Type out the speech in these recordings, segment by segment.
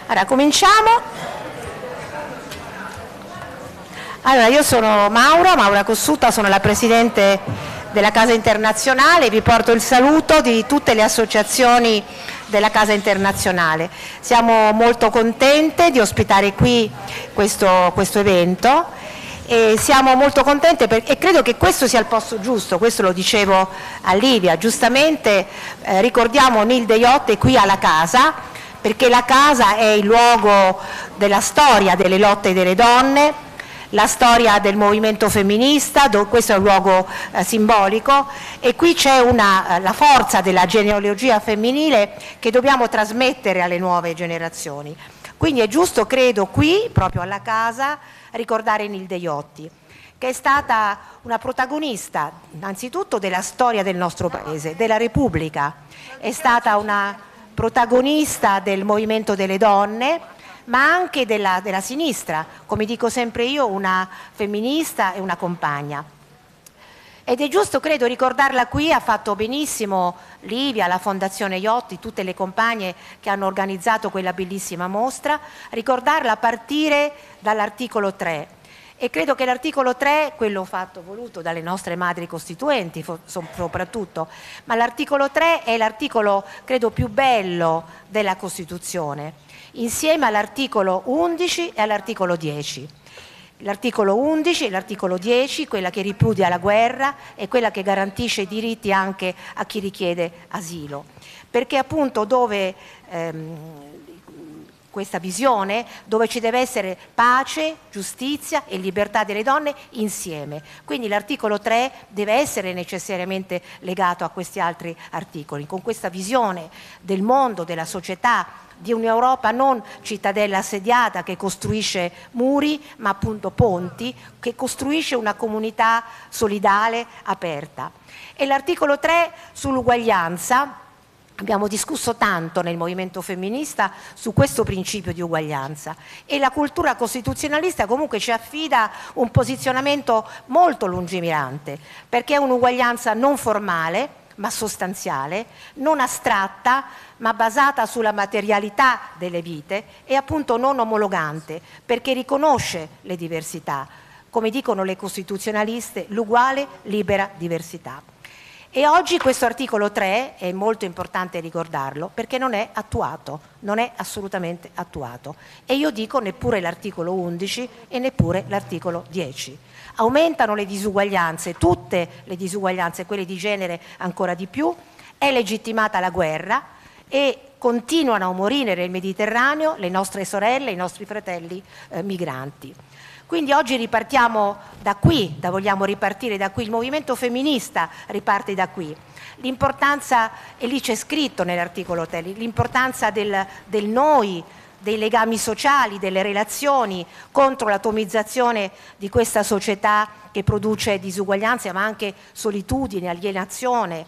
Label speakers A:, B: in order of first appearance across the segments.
A: Allora, cominciamo. Allora, io sono Maura Cossutta, sono la Presidente della Casa Internazionale, vi porto il saluto di tutte le associazioni della Casa Internazionale. Siamo molto contente di ospitare qui questo evento e siamo molto contente e credo che questo sia il posto giusto, questo lo dicevo a Livia, giustamente ricordiamo Nil Deiotti qui alla Casa, perché la Casa è il luogo della storia delle lotte delle donne, la storia del movimento femminista, questo è un luogo simbolico e qui c'è la forza della genealogia femminile che dobbiamo trasmettere alle nuove generazioni. Quindi è giusto, credo, qui, proprio alla Casa, ricordare Nil Deiotti, che è stata una protagonista innanzitutto della storia del nostro Paese, della Repubblica, è stata una protagonista del movimento delle donne, ma anche della sinistra, come dico sempre io, una femminista e una compagna. Ed è giusto, credo, ricordarla qui, ha fatto benissimo Livia, la Fondazione Iotti, tutte le compagne che hanno organizzato quella bellissima mostra, ricordarla a partire dall'articolo 3. E credo che l'articolo 3, quello voluto dalle nostre madri costituenti soprattutto, ma l'articolo 3 è l'articolo, credo, più bello della Costituzione, insieme all'articolo 11 e all'articolo 10. L'articolo 11 e l'articolo 10, quella che ripudia la guerra e quella che garantisce i diritti anche a chi richiede asilo, perché appunto dove questa visione dove ci deve essere pace, giustizia e libertà delle donne insieme. Quindi l'articolo 3 deve essere necessariamente legato a questi altri articoli, con questa visione del mondo, della società, di un'Europa non cittadella assediata che costruisce muri, ma appunto ponti, che costruisce una comunità solidale, aperta. E l'articolo 3 sull'uguaglianza. Abbiamo discusso tanto nel movimento femminista su questo principio di uguaglianza e la cultura costituzionalista comunque ci affida un posizionamento molto lungimirante, perché è un'uguaglianza non formale ma sostanziale, non astratta ma basata sulla materialità delle vite e appunto non omologante, perché riconosce le diversità, come dicono le costituzionaliste, l'uguale libera diversità. E oggi questo articolo 3 è molto importante ricordarlo perché non è attuato, non è assolutamente attuato. E io dico neppure l'articolo 11 e neppure l'articolo 10. Aumentano le disuguaglianze, tutte le disuguaglianze, quelle di genere ancora di più, è legittimata la guerra e continuano a morire nel Mediterraneo le nostre sorelle, i nostri fratelli migranti. Quindi oggi ripartiamo da qui, vogliamo ripartire da qui, il movimento femminista riparte da qui. L'importanza, e lì c'è scritto nell'articolo 3, l'importanza del noi, dei legami sociali, delle relazioni contro l'atomizzazione di questa società che produce disuguaglianze ma anche solitudine, alienazione,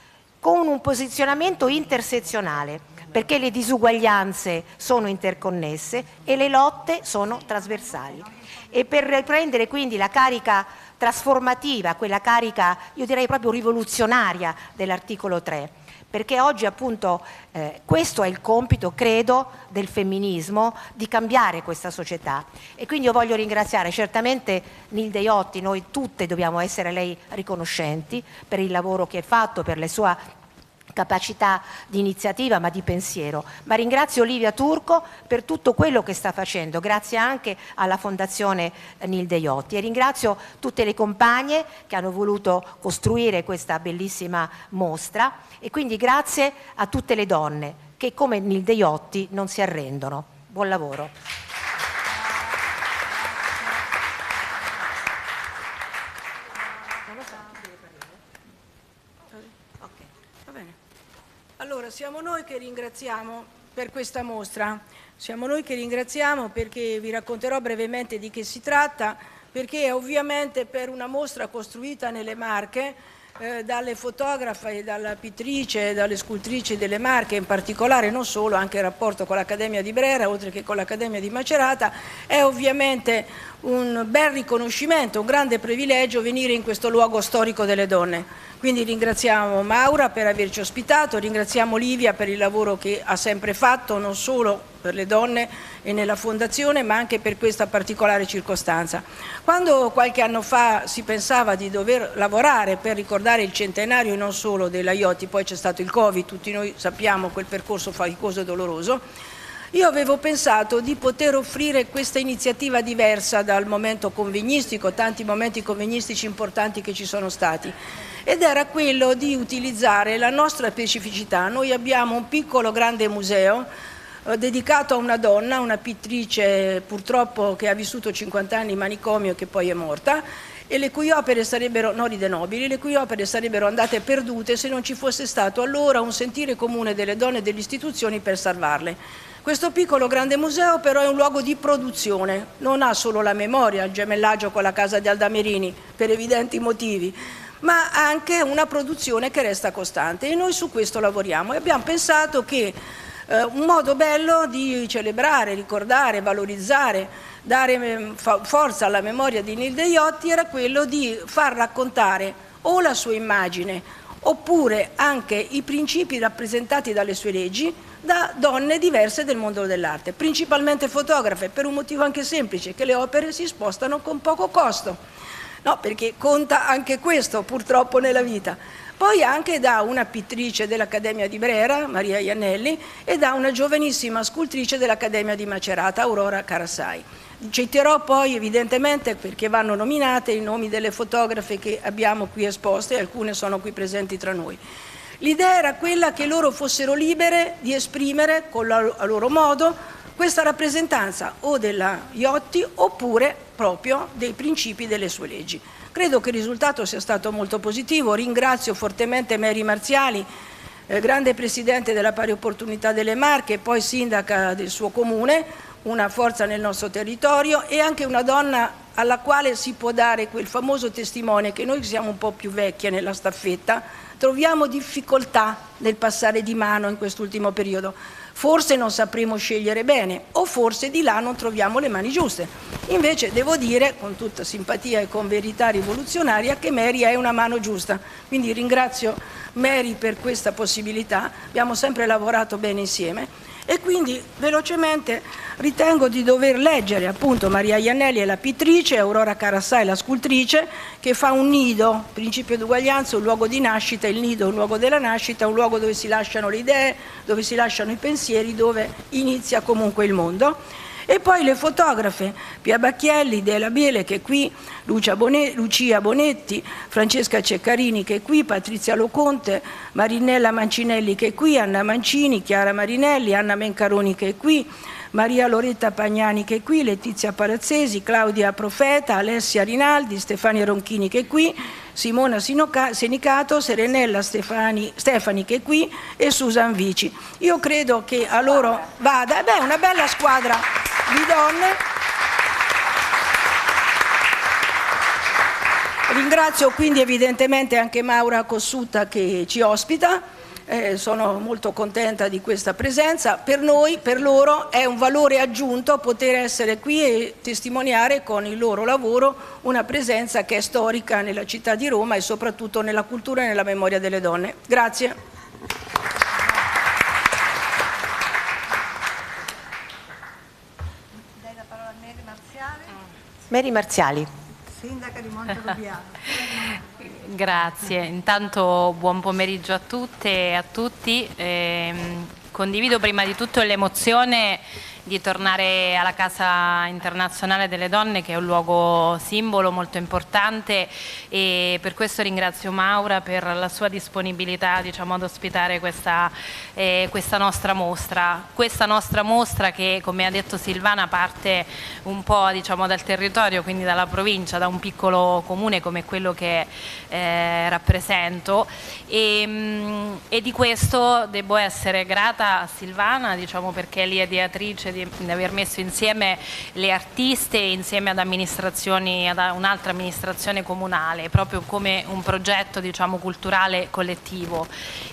A: con un posizionamento intersezionale, perché le disuguaglianze sono interconnesse e le lotte sono trasversali. E per riprendere quindi la carica trasformativa, quella carica io direi proprio rivoluzionaria dell'articolo 3, perché oggi appunto questo è il compito, credo, del femminismo, di cambiare questa società. E quindi io voglio ringraziare certamente Nil Deiotti, noi tutte dobbiamo essere a lei riconoscenti per il lavoro che ha fatto, per la sua capacità di iniziativa ma di pensiero, ma ringrazio Livia Turco per tutto quello che sta facendo, grazie anche alla Fondazione Nil Deiotti, e ringrazio tutte le compagne che hanno voluto costruire questa bellissima mostra e quindi grazie a tutte le donne che come Nil Deiotti non si arrendono. Buon lavoro.
B: Allora, siamo noi che ringraziamo per questa mostra, siamo noi che ringraziamo perché vi racconterò brevemente di che si tratta, perché ovviamente per una mostra costruita nelle Marche dalle fotografe e dalla pittrice e dalle scultrici delle Marche, in particolare non solo, anche in rapporto con l'Accademia di Brera, oltre che con l'Accademia di Macerata, è ovviamente un bel riconoscimento, un grande privilegio venire in questo luogo storico delle donne. Quindi ringraziamo Maura per averci ospitato, ringraziamo Livia per il lavoro che ha sempre fatto, non solo per le donne e nella fondazione, ma anche per questa particolare circostanza. Quando qualche anno fa si pensava di dover lavorare per ricordare il centenario e non solo della Iotti, poi c'è stato il Covid, tutti noi sappiamo quel percorso faticoso e doloroso, io avevo pensato di poter offrire questa iniziativa diversa dal momento convegnistico, tanti momenti convegnistici importanti che ci sono stati, ed era quello di utilizzare la nostra specificità. Noi abbiamo un piccolo grande museo dedicato a una donna, una pittrice purtroppo che ha vissuto 50 anni in manicomio e che poi è morta, e le cui opere sarebbero, Nori De Nobili, le cui opere sarebbero andate perdute se non ci fosse stato allora un sentire comune delle donne e delle istituzioni per salvarle. Questo piccolo grande museo però è un luogo di produzione, non ha solo la memoria, il gemellaggio con la casa di Aldamerini, per evidenti motivi, ma anche una produzione che resta costante, e noi su questo lavoriamo e abbiamo pensato che un modo bello di celebrare, ricordare, valorizzare, dare forza alla memoria di Nilde Iotti era quello di far raccontare o la sua immagine oppure anche i principi rappresentati dalle sue leggi da donne diverse del mondo dell'arte, principalmente fotografe, per un motivo anche semplice, che le opere si spostano con poco costo, no, perché conta anche questo purtroppo nella vita. Poi anche da una pittrice dell'Accademia di Brera, Maria Iannelli, e da una giovanissima scultrice dell'Accademia di Macerata, Aurora Carassai. Citerò poi evidentemente, perché vanno nominate, i nomi delle fotografe che abbiamo qui esposte, alcune sono qui presenti tra noi. L'idea era quella che loro fossero libere di esprimere a loro modo questa rappresentanza o della Iotti oppure proprio dei principi delle sue leggi. Credo che il risultato sia stato molto positivo. Ringrazio fortemente Mary Marziali, grande presidente della Pari Opportunità delle Marche e poi sindaca del suo comune, una forza nel nostro territorio e anche una donna alla quale si può dare quel famoso testimone che noi siamo un po' più vecchie nella staffetta, troviamo difficoltà nel passare di mano in quest'ultimo periodo. Forse non sapremo scegliere bene o forse di là non troviamo le mani giuste. Invece devo dire, con tutta simpatia e con verità rivoluzionaria, che Mary è una mano giusta. Quindi ringrazio Mary per questa possibilità, abbiamo sempre lavorato bene insieme. E quindi velocemente ritengo di dover leggere appunto Maria Iannelli è la pittrice, Aurora Carassai è la scultrice, che fa un nido, principio di uguaglianza, un luogo di nascita, il nido è un luogo della nascita, un luogo dove si lasciano le idee, dove si lasciano i pensieri, dove inizia comunque il mondo. E poi le fotografe, Pia Bacchielli, Dela Biele che è qui, Lucia Bonetti, Francesca Ceccarini che è qui, Patrizia Loconte, Marinella Mancinelli che è qui, Anna Mancini, Chiara Marinelli, Anna Mencaroni che è qui, Maria Loretta Pagnani che è qui, Letizia Parazzesi, Claudia Profeta, Alessia Rinaldi, Stefania Ronchini che è qui, Simona Senicato, Serenella Stefani che è qui e Susan Vici. Io credo che a loro vada, una bella squadra di donne. Ringrazio quindi evidentemente anche Maura Cossutta che ci ospita. Sono molto contenta di questa presenza. Per noi, per loro, è un valore aggiunto poter essere qui e testimoniare con il loro lavoro una presenza che è storica nella città di Roma e soprattutto nella cultura e nella memoria delle donne. Grazie.
C: Dai la parola a Mary Marziali.
A: Mary Marziali.
C: Sindaca di Montelubiano.
D: Grazie, intanto buon pomeriggio a tutte e a tutti. Condivido prima di tutto l'emozione di tornare alla Casa Internazionale delle Donne, che è un luogo simbolo molto importante, e per questo ringrazio Maura per la sua disponibilità, diciamo, ad ospitare questa nostra mostra. Questa nostra mostra che, come ha detto Silvana, parte un po', diciamo, dal territorio, quindi dalla provincia, da un piccolo comune come quello che rappresento, e di questo devo essere grata a Silvana, diciamo, perché è l'ideatrice felice di aver messo insieme le artiste insieme ad amministrazioni, ad un'altra amministrazione comunale, proprio come un progetto, diciamo, culturale collettivo,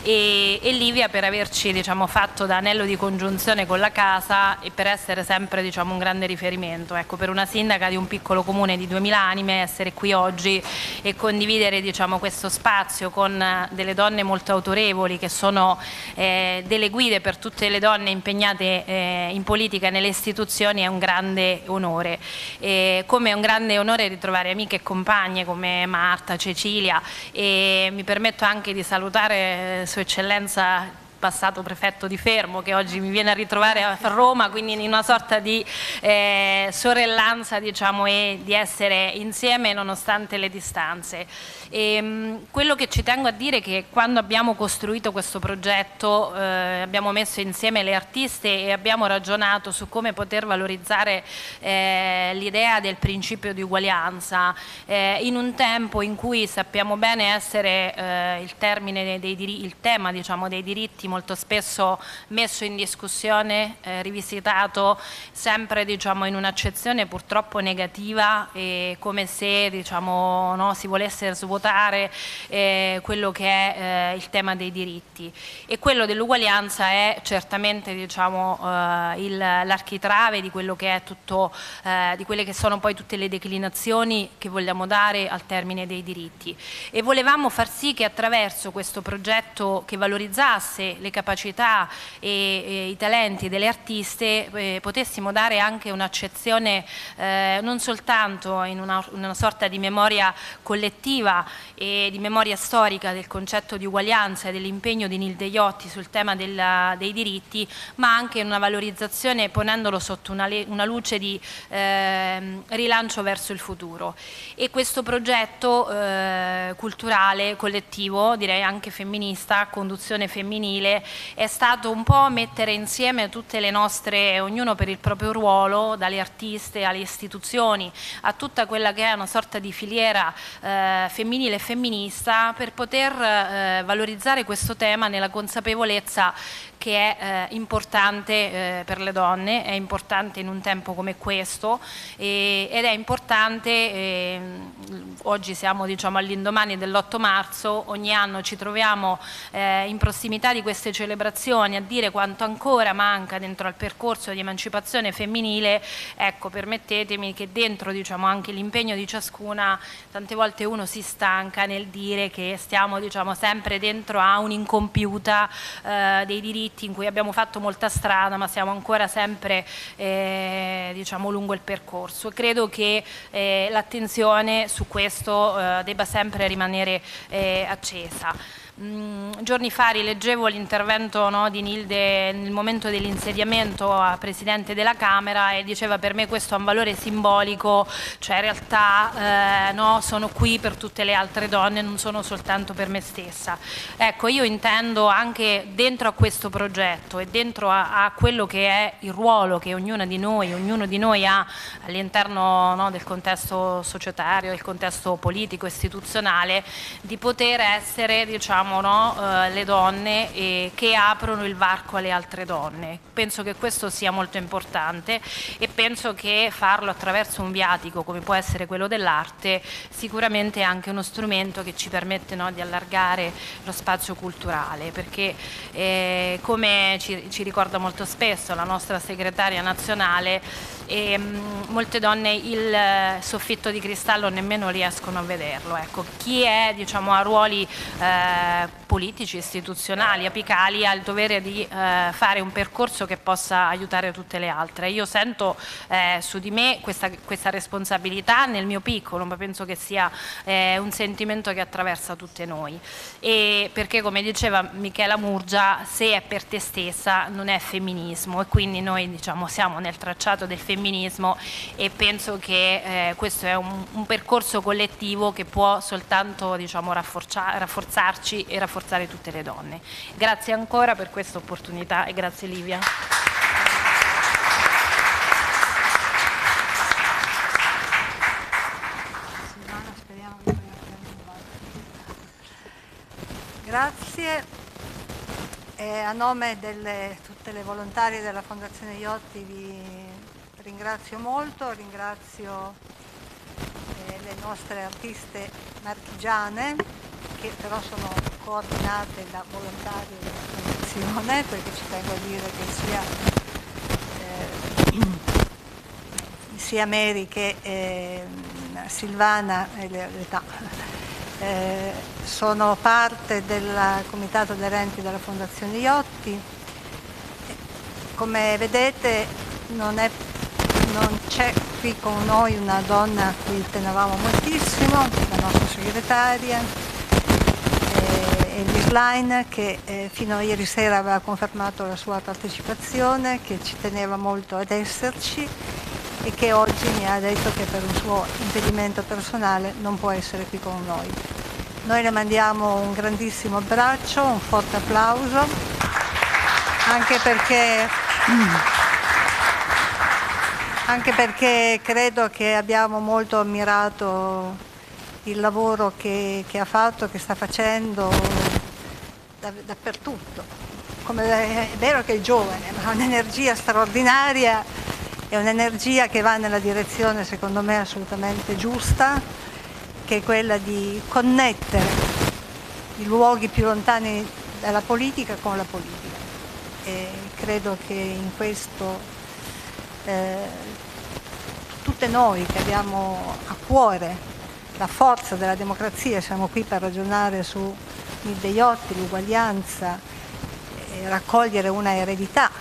D: e Livia per averci, diciamo, fatto da anello di congiunzione con la casa e per essere sempre, diciamo, un grande riferimento. Ecco, per una sindaca di un piccolo comune di 2000 anime essere qui oggi e condividere, diciamo, questo spazio con delle donne molto autorevoli che sono delle guide per tutte le donne impegnate in politica e nelle istituzioni è un grande onore. Come è un grande onore ritrovare amiche e compagne come Marta, Cecilia, e mi permetto anche di salutare Sua Eccellenza passato prefetto di Fermo, che oggi mi viene a ritrovare a Roma, quindi in una sorta di sorellanza, diciamo, e di essere insieme nonostante le distanze. Quello che ci tengo a dire è che quando abbiamo costruito questo progetto abbiamo messo insieme le artiste e abbiamo ragionato su come poter valorizzare l'idea del principio di uguaglianza in un tempo in cui sappiamo bene essere il tema, diciamo, dei diritti molto spesso messo in discussione, rivisitato sempre, diciamo, in un'accezione purtroppo negativa, e come se, diciamo, no, si volesse svuotare quello che è il tema dei diritti, e quello dell'uguaglianza è certamente, diciamo, l'architrave di quello che è tutto, di quelle che sono poi tutte le declinazioni che vogliamo dare al termine dei diritti, e volevamo far sì che attraverso questo progetto che valorizzasse le capacità e i talenti delle artiste potessimo dare anche un'accezione non soltanto in una sorta di memoria collettiva e di memoria storica del concetto di uguaglianza e dell'impegno di Nilde Iotti sul tema dei diritti, ma anche in una valorizzazione ponendolo sotto una luce di rilancio verso il futuro. E questo progetto culturale, collettivo, direi anche femminista, a conduzione femminile, è stato un po' mettere insieme tutte le nostre, ognuno per il proprio ruolo, dalle artiste alle istituzioni, a tutta quella che è una sorta di filiera femminile e femminista, per poter valorizzare questo tema nella consapevolezza che è importante per le donne, è importante in un tempo come questo, ed è importante, oggi siamo, diciamo, all'indomani dell'8 marzo, ogni anno ci troviamo in prossimità di queste celebrazioni a dire quanto ancora manca dentro al percorso di emancipazione femminile. Ecco, permettetemi che dentro, diciamo, anche l'impegno di ciascuna, tante volte uno si stanca nel dire che stiamo, diciamo, sempre dentro a un'incompiuta dei diritti, in cui abbiamo fatto molta strada ma siamo ancora sempre diciamo, lungo il percorso. Credo che l'attenzione su questo debba sempre rimanere accesa. Giorni fa rileggevo l'intervento, no, di Nilde nel momento dell'insediamento a Presidente della Camera, e diceva: per me questo ha un valore simbolico, cioè in realtà no, sono qui per tutte le altre donne, non sono soltanto per me stessa. Ecco, io intendo anche dentro a questo progetto e dentro a quello che è il ruolo che ognuno di noi ha all'interno, no, del contesto societario, del contesto politico, istituzionale, di poter essere, diciamo, le donne che aprono il varco alle altre donne. Penso che questo sia molto importante, e penso che farlo attraverso un viatico come può essere quello dell'arte sicuramente è anche uno strumento che ci permette, no, di allargare lo spazio culturale, perché come ci ricorda molto spesso la nostra segretaria nazionale, molte donne il soffitto di cristallo nemmeno riescono a vederlo. Ecco, chi è, diciamo, a ruoli politici, istituzionali, apicali, ha il dovere di fare un percorso che possa aiutare tutte le altre. Io sento su di me questa responsabilità nel mio piccolo, ma penso che sia un sentimento che attraversa tutte noi, e perché, come diceva Michela Murgia, se è per te stessa non è femminismo, e quindi noi, diciamo, siamo nel tracciato del femminismo, e penso che questo è un percorso collettivo che può soltanto, diciamo, rafforzarci e rafforzare tutte le donne. Grazie ancora per questa opportunità, e grazie Livia.
C: Grazie. A nome di tutte le volontarie della Fondazione Iotti vi ringrazio molto, ringrazio le nostre artiste marchigiane, che però sono coordinate da volontarie della Fondazione, perché ci tengo a dire che sia Mary che Silvana sono parte del comitato aderenti della Fondazione Iotti. Come vedete non c'è qui con noi una donna a cui tenevamo moltissimo, la nostra segretaria Elvis Line, che fino a ieri sera aveva confermato la sua partecipazione, che ci teneva molto ad esserci e che oggi mi ha detto che per un suo impedimento personale non può essere qui con noi. Noi le mandiamo un grandissimo abbraccio, un forte applauso, anche perché credo che abbiamo molto ammirato il lavoro che ha fatto, che sta facendo dappertutto. È vero che è giovane, ma ha un'energia straordinaria, è un'energia che va nella direzione, secondo me, assolutamente giusta, che è quella di connettere i luoghi più lontani dalla politica con la politica. E credo che in questo tutte noi che abbiamo a cuore la forza della democrazia, siamo qui per ragionare su Nilde Iotti, l'uguaglianza, raccogliere una eredità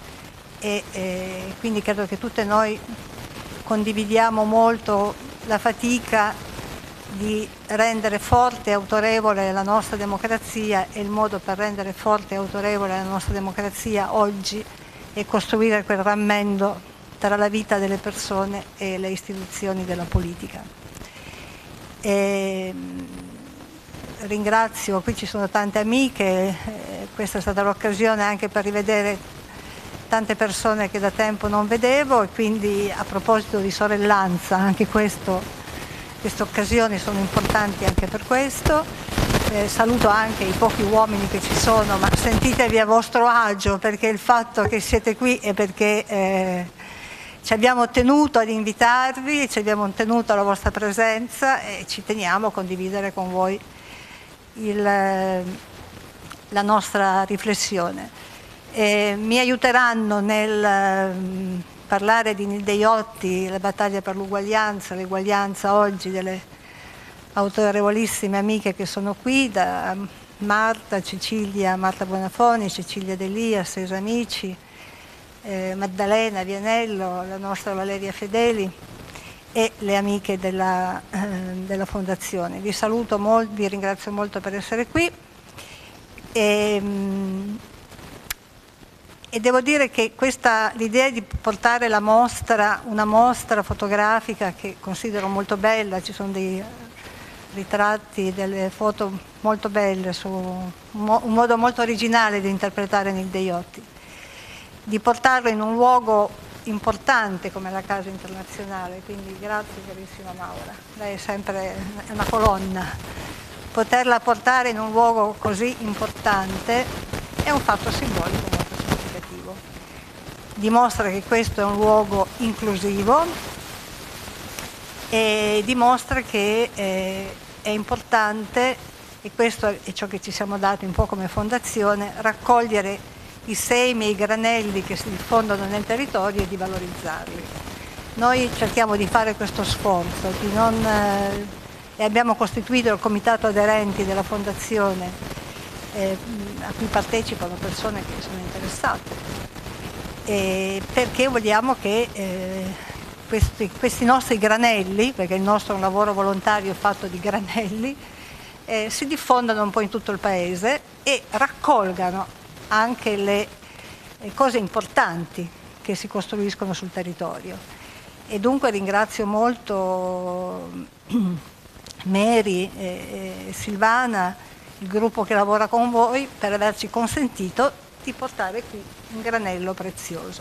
C: e quindi credo che tutte noi condividiamo molto la fatica di rendere forte e autorevole la nostra democrazia, e il modo per rendere forte e autorevole la nostra democrazia oggi è costruire quel rammendo tra la vita delle persone e le istituzioni della politica. Ringrazio, qui ci sono tante amiche, questa è stata l'occasione anche per rivedere tante persone che da tempo non vedevo, e quindi a proposito di sorellanza, anche queste occasioni sono importanti anche per questo. Saluto anche i pochi uomini che ci sono, ma sentitevi a vostro agio, perché il fatto che siete qui è perché ci abbiamo tenuto ad invitarvi, ci abbiamo tenuto alla vostra presenza e ci teniamo a condividere con voi la nostra riflessione. Mi aiuteranno nel parlare di Nilde Iotti, la battaglia per l'uguaglianza oggi delle autorevolissime amiche che sono qui, da Marta Bonafoni, Cecilia D'Elia, Sesa Amici, Maddalena Vianello, la nostra Valeria Fedeli e le amiche della Fondazione. Vi saluto molto, vi ringrazio molto per essere qui e devo dire che l'idea di portare una mostra fotografica che considero molto bella, ci sono dei ritratti, delle foto molto belle, un modo molto originale di interpretare Nilde Iotti, di portarlo in un luogo importante come la Casa Internazionale, quindi grazie carissima Maura, lei è sempre una colonna. Poterla portare in un luogo così importante è un fatto simbolico molto significativo. Dimostra che questo è un luogo inclusivo e dimostra che è importante, e questo è ciò che ci siamo dati un po' come fondazione, raccogliere i semi e i granelli che si diffondono nel territorio e di valorizzarli. Noi cerchiamo di fare questo sforzo, e abbiamo costituito il comitato aderenti della Fondazione, a cui partecipano persone che sono interessate, perché vogliamo che questi nostri granelli, perché il nostro è un lavoro volontario fatto di granelli, si diffondano un po' in tutto il paese e raccolgano anche le cose importanti che si costruiscono sul territorio. E dunque ringrazio molto Mary e Silvana, il gruppo che lavora con voi, per averci consentito di portare qui un granello prezioso.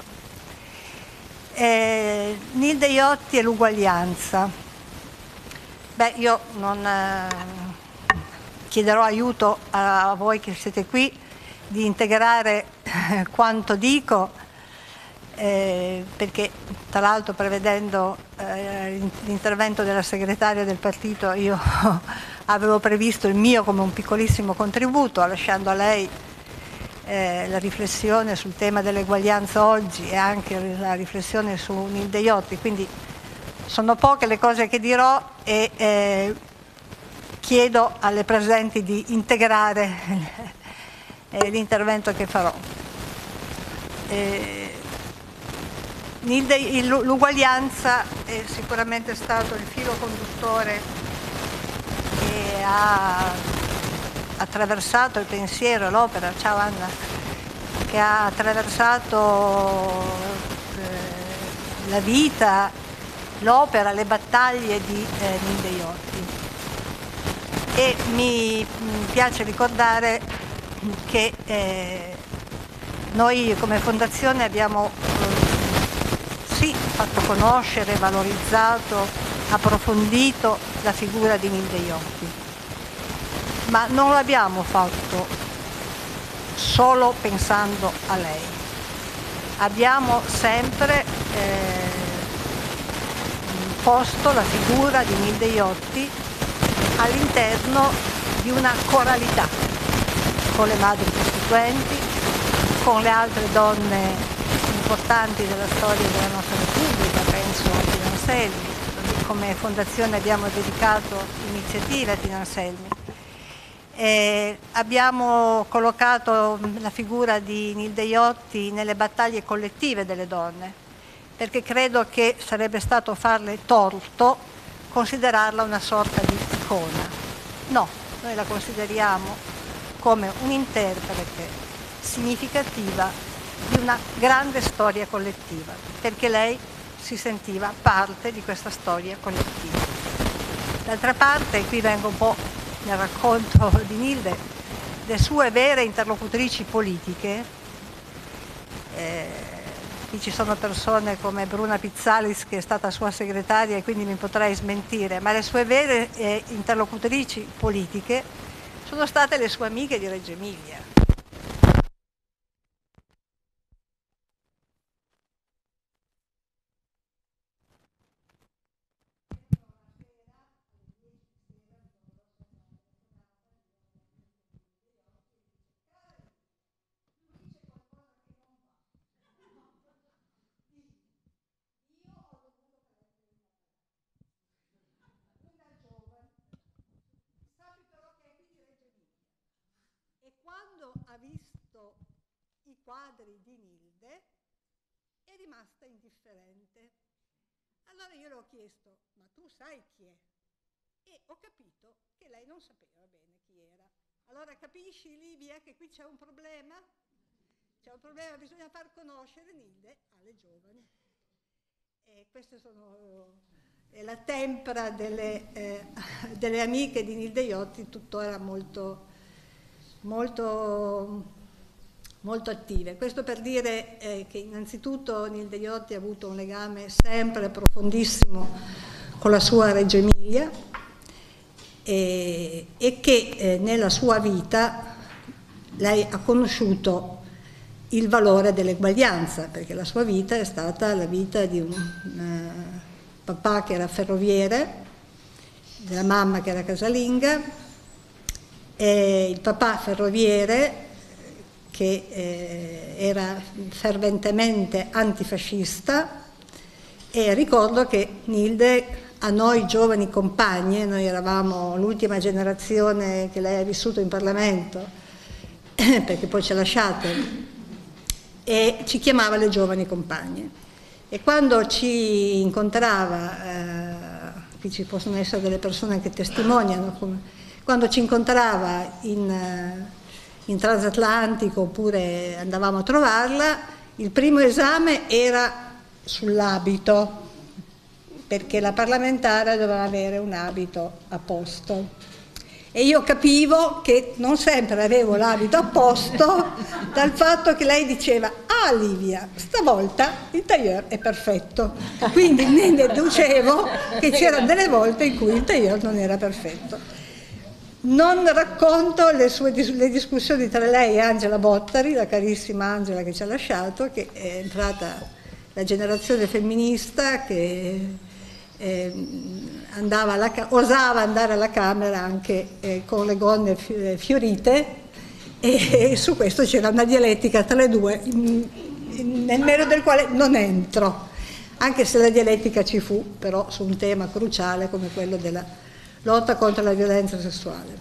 C: Nilde Iotti e l'uguaglianza. Io non chiederò aiuto a voi che siete qui di integrare quanto dico, perché tra l'altro prevedendo l'intervento della segretaria del partito io avevo previsto il mio come un piccolissimo contributo, lasciando a lei la riflessione sul tema dell'eguaglianza oggi e anche la riflessione su Nilde Iotti, quindi sono poche le cose che dirò e chiedo alle presenti di integrare l'intervento che farò. L'uguaglianza è sicuramente stato il filo conduttore che ha attraversato il pensiero, l'opera, ciao Anna, che ha attraversato la vita, l'opera, le battaglie di Nilde Iotti. E mi piace ricordare che noi come fondazione abbiamo sì fatto conoscere, valorizzato, approfondito la figura di Nilde Iotti, ma non l'abbiamo fatto solo pensando a lei. Abbiamo sempre posto la figura di Nilde Iotti all'interno di una coralità con le madri costituenti, con le altre donne importanti della storia della nostra Repubblica, penso a Tina Anselmi. Come fondazione abbiamo dedicato iniziative a Tina Anselmi. Abbiamo collocato la figura di Nilde Iotti nelle battaglie collettive delle donne, perché credo che sarebbe stato farle torto considerarla una sorta di icona. No, noi la consideriamo come un'interprete significativa di una grande storia collettiva, perché lei si sentiva parte di questa storia collettiva. D'altra parte, qui vengo un po' nel racconto di Nilde, le sue vere interlocutrici politiche, qui ci sono persone come Bruna Pizzalis che è stata sua segretaria e quindi mi potrei smentire, ma le sue vere interlocutrici politiche sono state le sue amiche di Reggio Emilia. Quando ha visto i quadri di Nilde è rimasta indifferente. Allora io le ho chiesto, ma tu sai chi è? E ho capito che lei non sapeva bene chi era. Allora capisci, Livia, che qui c'è un problema? C'è un problema, bisogna far conoscere Nilde alle giovani. E queste sono la tempra delle amiche di Nilde Iotti, tuttora molto attive. Questo per dire che innanzitutto Nilde Iotti ha avuto un legame sempre profondissimo con la sua Reggio Emilia e che nella sua vita lei ha conosciuto il valore dell'eguaglianza, perché la sua vita è stata la vita di un papà che era ferroviere, della mamma che era casalinga, e il papà ferroviere che era ferventemente antifascista. E ricordo che Nilde, a noi giovani compagne, noi eravamo l'ultima generazione che lei ha vissuto in Parlamento, perché poi ci ha lasciato, e ci chiamava le giovani compagne. E quando ci incontrava, qui ci possono essere delle persone che testimoniano, quando ci incontrava in transatlantico oppure andavamo a trovarla, il primo esame era sull'abito, perché la parlamentare doveva avere un abito a posto. E io capivo che non sempre avevo l'abito a posto dal fatto che lei diceva: ah Livia, stavolta il tailleur è perfetto. Quindi ne deducevo che c'erano delle volte in cui il tailleur non era perfetto. Non racconto le discussioni tra lei e Angela Bottari, la carissima Angela che ci ha lasciato, che è entrata la generazione femminista che osava andare alla Camera anche con le gonne fiorite, e su questo c'era una dialettica tra le due, nel merito del quale non entro, anche se la dialettica ci fu, però su un tema cruciale come quello della lotta contro la violenza sessuale.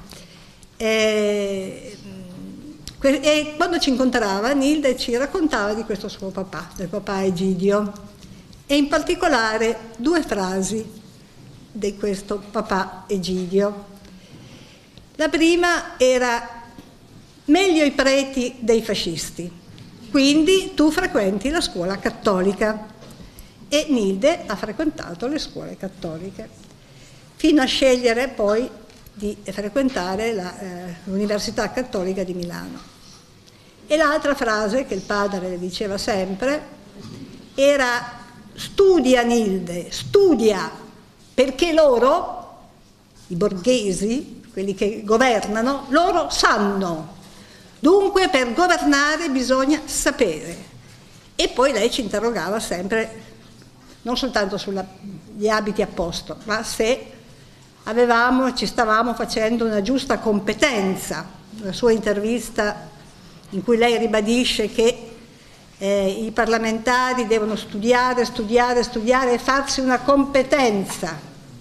C: E quando ci incontrava, Nilde ci raccontava di questo suo papà, del papà Egidio, e in particolare 2 frasi di questo papà Egidio. La prima era: meglio i preti dei fascisti, quindi tu frequenti la scuola cattolica. E Nilde ha frequentato le scuole cattoliche, fino a scegliere poi di frequentare l'Università Cattolica di Milano. E l'altra frase che il padre le diceva sempre era: studia Nilde, studia, perché loro, i borghesi, quelli che governano, loro sanno. Dunque per governare bisogna sapere. E poi lei ci interrogava sempre, non soltanto sugli abiti a posto, ma se ci stavamo facendo una giusta competenza. La sua intervista in cui lei ribadisce che i parlamentari devono studiare e farsi una competenza.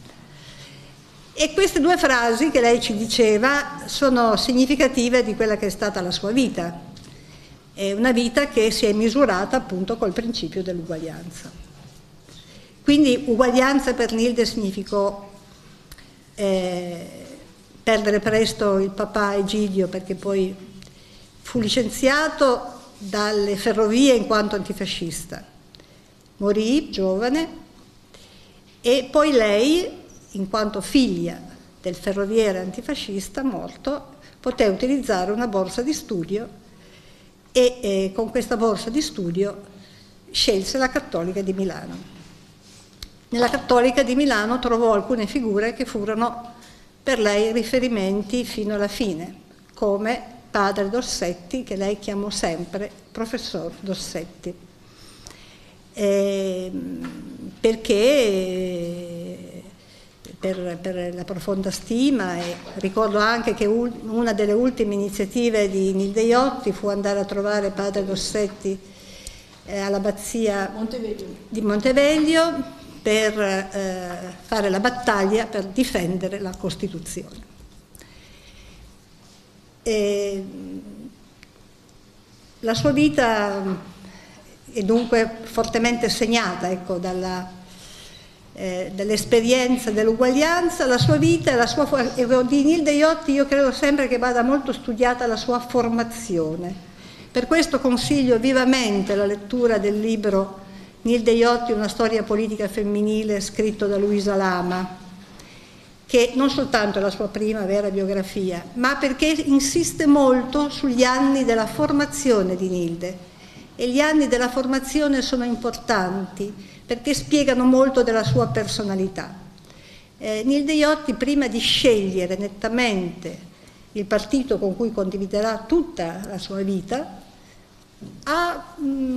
C: E queste 2 frasi che lei ci diceva sono significative di quella che è stata la sua vita. È una vita che si è misurata appunto col principio dell'uguaglianza. Quindi uguaglianza per Nilde significò perdere presto il papà Egidio, perché poi fu licenziato dalle ferrovie in quanto antifascista. Morì giovane e poi lei, in quanto figlia del ferroviere antifascista morto, poté utilizzare una borsa di studio e con questa borsa di studio scelse la Cattolica di Milano. Nella Cattolica di Milano trovò alcune figure che furono per lei riferimenti fino alla fine, come padre Dossetti, che lei chiamò sempre professor Dossetti, perché per la profonda stima. E ricordo anche che una delle ultime iniziative di Nilde Iotti fu andare a trovare padre Dossetti all'abbazia di Monteveglio per fare la battaglia per difendere la Costituzione. La sua vita è dunque fortemente segnata, ecco, dall'esperienza dell'uguaglianza. La sua vita di Nilde Iotti, io credo sempre che vada molto studiata la sua formazione. Per questo consiglio vivamente la lettura del libro Nilde Iotti, una storia politica femminile, scritto da Luisa Lama, che non soltanto è la sua prima vera biografia, ma perché insiste molto sugli anni della formazione di Nilde. E gli anni della formazione sono importanti perché spiegano molto della sua personalità. Nilde Iotti, prima di scegliere nettamente il partito con cui condividerà tutta la sua vita, ha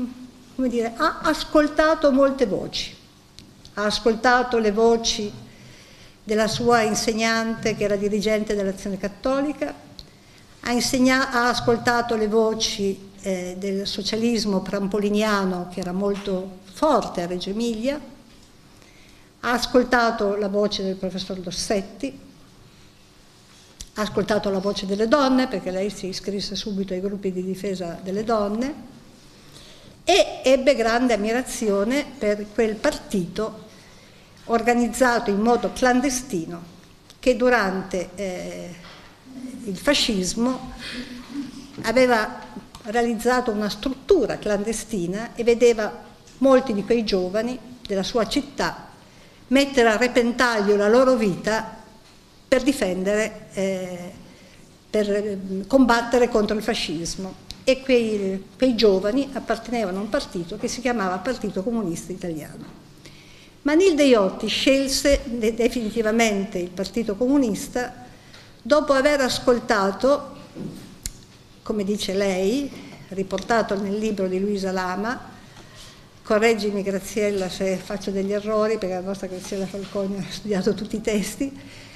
C: ascoltato molte voci. Ha ascoltato le voci della sua insegnante, che era dirigente dell'Azione Cattolica, ha ascoltato le voci del socialismo prampoliniano, che era molto forte a Reggio Emilia, ha ascoltato la voce del professor Dossetti, ha ascoltato la voce delle donne, perché lei si iscrisse subito ai gruppi di difesa delle donne, e ebbe grande ammirazione per quel partito organizzato in modo clandestino che durante il fascismo aveva realizzato una struttura clandestina e vedeva molti di quei giovani della sua città mettere a repentaglio la loro vita per difendere, per combattere contro il fascismo. E quei giovani appartenevano a un partito che si chiamava Partito Comunista Italiano. Ma Nilde Iotti scelse definitivamente il Partito Comunista dopo aver ascoltato, come dice lei, riportato nel libro di Luisa Lama, correggimi Graziella se faccio degli errori, perché la nostra Graziella Falconi ha studiato tutti i testi,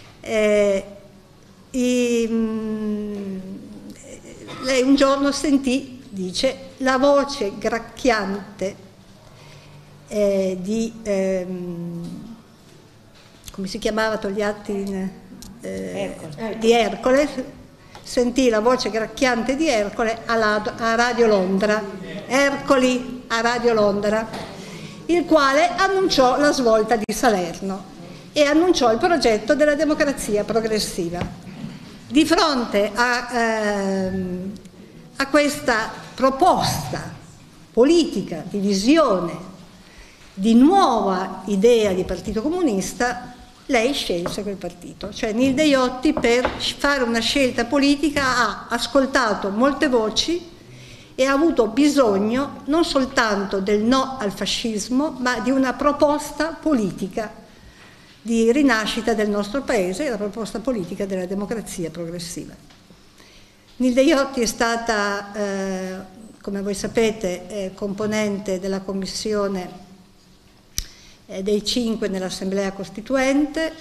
C: lei un giorno sentì, dice, la voce gracchiante di, come si chiamava Togliatti? Di Ercole, sentì la voce gracchiante di Ercole a Radio Londra, Ercoli a Radio Londra, il quale annunciò la svolta di Salerno e annunciò il progetto della democrazia progressiva. Di fronte a questa proposta politica di visione, di nuova idea di partito comunista, lei scelse quel partito. Cioè Nilde Iotti, per fare una scelta politica, ha ascoltato molte voci e ha avuto bisogno non soltanto del no al fascismo, ma di una proposta politica di rinascita del nostro paese, la proposta politica della democrazia progressiva. Nilde Iotti è stata, come voi sapete, componente della commissione dei 5 nell'Assemblea Costituente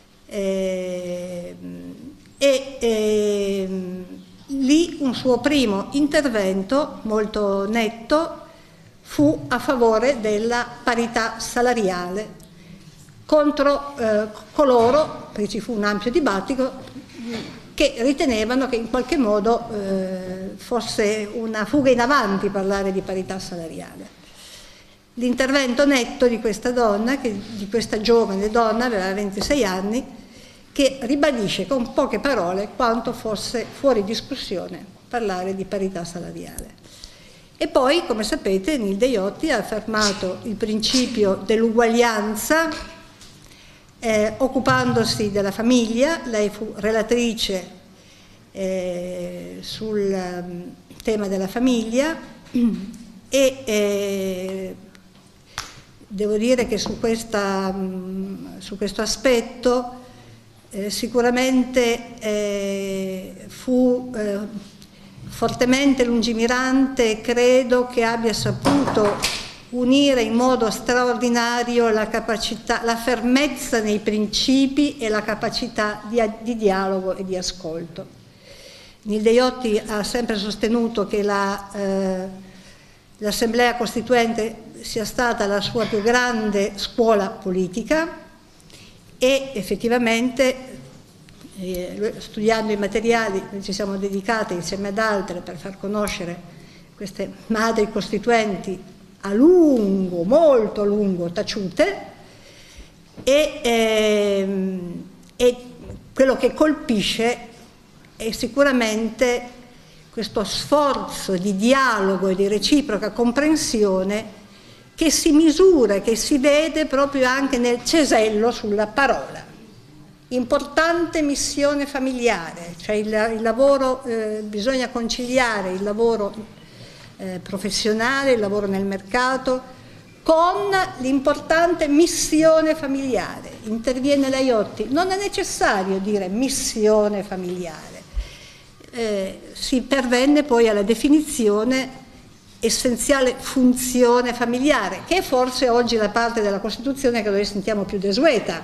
C: lì un suo primo intervento molto netto fu a favore della parità salariale contro coloro, perché ci fu un ampio dibattito, che ritenevano che in qualche modo fosse una fuga in avanti parlare di parità salariale. L'intervento netto di questa donna, di questa giovane donna, aveva 26 anni, che ribadisce con poche parole quanto fosse fuori discussione parlare di parità salariale. E poi, come sapete, Nilde Iotti ha affermato il principio dell'uguaglianza, occupandosi della famiglia. Lei fu relatrice sul tema della famiglia e devo dire che su questo aspetto sicuramente fu fortemente lungimirante e credo che abbia saputo unire in modo straordinario la capacità, la fermezza nei principi e la capacità di dialogo e di ascolto. Nilde Iotti ha sempre sostenuto che l'Assemblea Costituente sia stata la sua più grande scuola politica e effettivamente studiando i materiali noi ci siamo dedicati insieme ad altre per far conoscere queste madri costituenti a lungo, molto a lungo taciute e quello che colpisce è sicuramente questo sforzo di dialogo e di reciproca comprensione che si misura e che si vede proprio anche nel cesello sulla parola. Importante missione familiare, cioè il lavoro, bisogna conciliare il lavoro professionale, il lavoro nel mercato, con l'importante missione familiare. Interviene la Iotti, non è necessario dire missione familiare, si pervenne poi alla definizione essenziale funzione familiare, che è forse oggi la parte della Costituzione che noi sentiamo più desueta.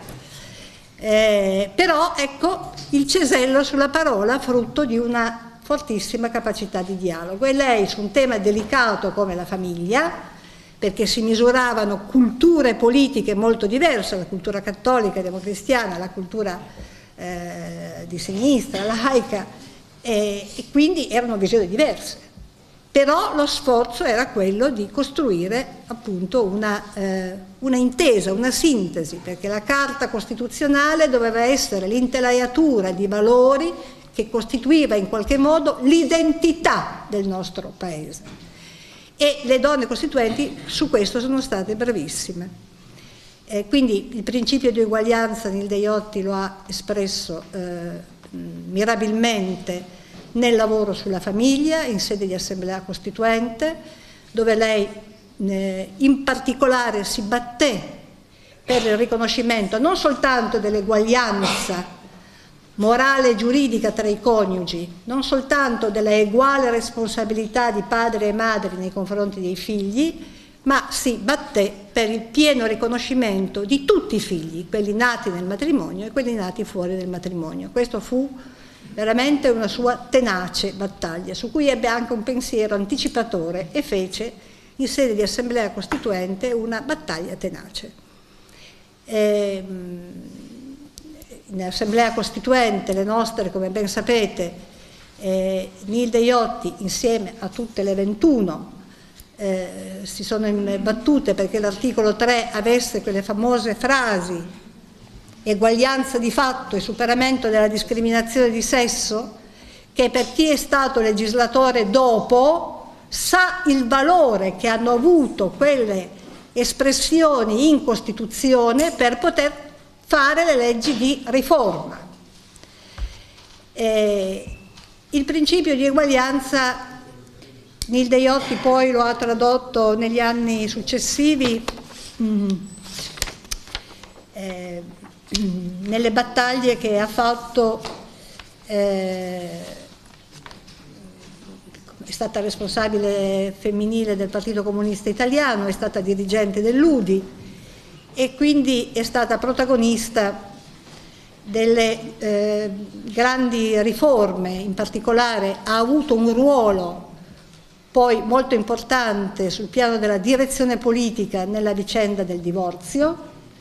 C: Però ecco il cesello sulla parola frutto di una fortissima capacità di dialogo. E lei su un tema delicato come la famiglia, perché si misuravano culture politiche molto diverse, la cultura cattolica e democristiana, la cultura di sinistra, laica, e quindi erano visioni diverse. Però lo sforzo era quello di costruire appunto una intesa, una sintesi, perché la Carta Costituzionale doveva essere l'intelaiatura di valori che costituiva in qualche modo l'identità del nostro Paese. E le donne costituenti su questo sono state bravissime. Quindi il principio di uguaglianza Nilde Iotti lo ha espresso mirabilmente nel lavoro sulla famiglia in sede di Assemblea Costituente, dove lei in particolare si batté per il riconoscimento non soltanto dell'eguaglianza morale e giuridica tra i coniugi, non soltanto della uguale responsabilità di padre e madre nei confronti dei figli, ma si batté per il pieno riconoscimento di tutti i figli, quelli nati nel matrimonio e quelli nati fuori del matrimonio. Questo fu veramente una sua tenace battaglia, su cui ebbe anche un pensiero anticipatore e fece in sede di Assemblea Costituente una battaglia tenace. In Assemblea Costituente le nostre, come ben sapete, Nilde Iotti insieme a tutte le 21 si sono battute perché l'articolo 3 avesse quelle famose frasi: eguaglianza di fatto e superamento della discriminazione di sesso, che per chi è stato legislatore dopo sa il valore che hanno avuto quelle espressioni in Costituzione per poter fare le leggi di riforma. Il principio di eguaglianza Nilde Iotti poi lo ha tradotto negli anni successivi nelle battaglie che ha fatto. È stata responsabile femminile del Partito Comunista Italiano, è stata dirigente dell'UDI e quindi è stata protagonista delle grandi riforme. In particolare ha avuto un ruolo poi molto importante sul piano della direzione politica nella vicenda del divorzio,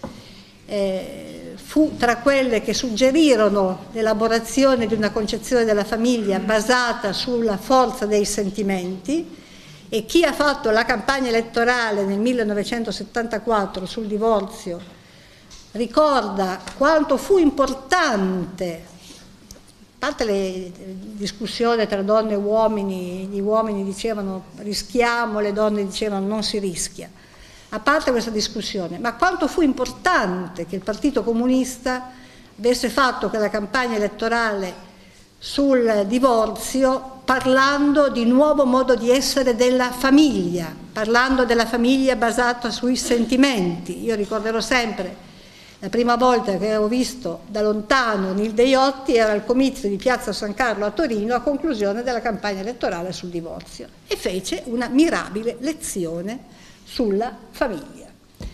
C: fu tra quelle che suggerirono l'elaborazione di una concezione della famiglia basata sulla forza dei sentimenti, e chi ha fatto la campagna elettorale nel 1974 sul divorzio ricorda quanto fu importante. A parte le discussioni tra donne e uomini, gli uomini dicevano rischiamo, le donne dicevano non si rischia, a parte questa discussione, ma quanto fu importante che il Partito Comunista avesse fatto quella campagna elettorale sul divorzio parlando di nuovo modo di essere della famiglia, parlando della famiglia basata sui sentimenti. Io ricorderò sempre la prima volta che ho visto da lontano Nilde Iotti era al comizio di Piazza San Carlo a Torino a conclusione della campagna elettorale sul divorzio e fece una mirabile lezione sulla famiglia.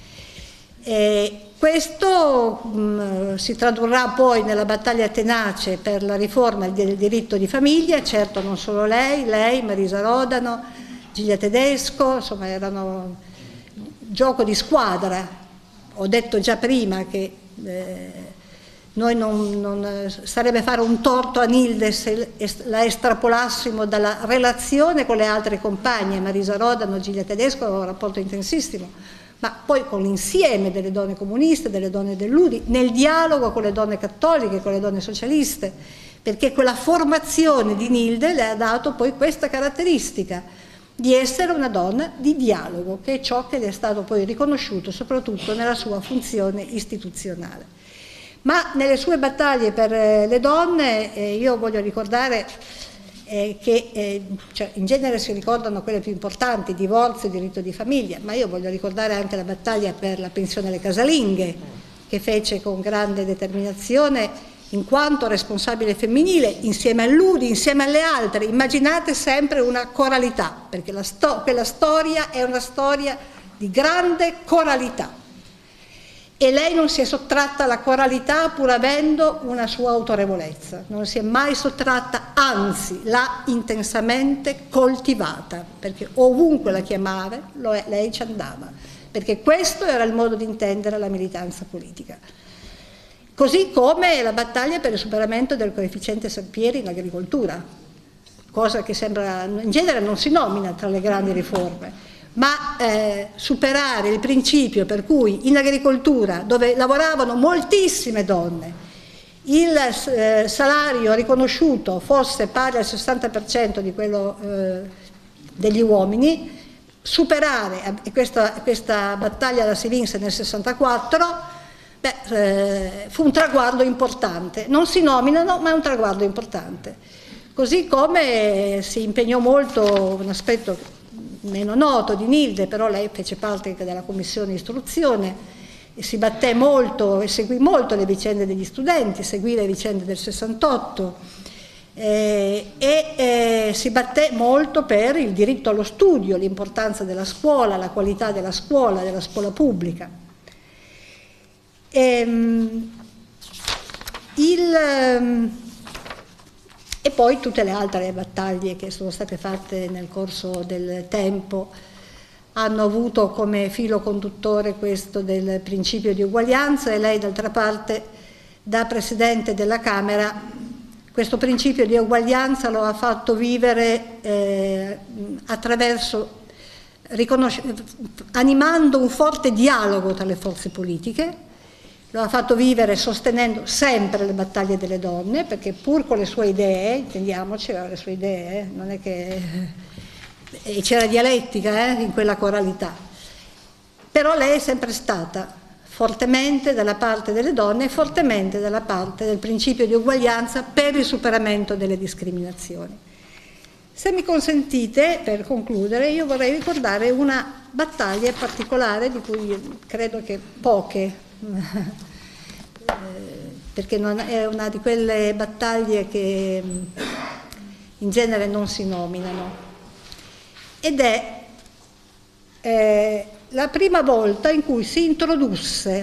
C: Questo si tradurrà poi nella battaglia tenace per la riforma del diritto di famiglia, certo non solo lei, Marisa Rodano, Giulia Tedesco, insomma erano gioco di squadra. Ho detto già prima che noi non sarebbe fare un torto a Nilde se la estrapolassimo dalla relazione con le altre compagne. Marisa Rodano, Giulia Tedesco avevano un rapporto intensissimo, ma poi con l'insieme delle donne comuniste, delle donne dell'UDI, nel dialogo con le donne cattoliche, con le donne socialiste, perché quella formazione di Nilde le ha dato poi questa caratteristica di essere una donna di dialogo, che è ciò che le è stato poi riconosciuto soprattutto nella sua funzione istituzionale. Ma nelle sue battaglie per le donne io voglio ricordare che cioè, in genere si ricordano quelle più importanti, divorzio e diritto di famiglia, ma io voglio ricordare anche la battaglia per la pensione alle casalinghe, che fece con grande determinazione in quanto responsabile femminile, insieme all'UDI, insieme alle altre. Immaginate sempre una coralità, perché quella storia è una storia di grande coralità. E lei non si è sottratta alla coralità pur avendo una sua autorevolezza, non si è mai sottratta, anzi l'ha intensamente coltivata, perché ovunque la chiamava lei ci andava, perché questo era il modo di intendere la militanza politica. Così come la battaglia per il superamento del coefficiente Sampieri in agricoltura, cosa che sembra in genere non si nomina tra le grandi riforme, ma superare il principio per cui in agricoltura, dove lavoravano moltissime donne, il salario riconosciuto fosse pari al 60% di quello degli uomini, superare questa battaglia la si vinse nel 64. Fu un traguardo importante, non si nominano ma è un traguardo importante, così come si impegnò molto un aspetto meno noto di Nilde, però lei fece parte anche della commissione istruzione, si batté molto e seguì molto le vicende degli studenti, seguì le vicende del 68 si batté molto per il diritto allo studio, l'importanza della scuola, la qualità della scuola pubblica. E poi tutte le altre battaglie che sono state fatte nel corso del tempo hanno avuto come filo conduttore questo del principio di uguaglianza, e lei d'altra parte, da Presidente della Camera, questo principio di uguaglianza lo ha fatto vivere attraverso, animando un forte dialogo tra le forze politiche. Lo ha fatto vivere sostenendo sempre le battaglie delle donne, perché pur con le sue idee, intendiamoci, aveva le sue idee, non è che... e c'era dialettica in quella coralità, però lei è sempre stata fortemente dalla parte delle donne e fortemente dalla parte del principio di uguaglianza per il superamento delle discriminazioni. Se mi consentite, per concludere, io vorrei ricordare una battaglia particolare di cui credo che poche, perché non è una di quelle battaglie che in genere non si nominano, ed è la prima volta in cui si introdusse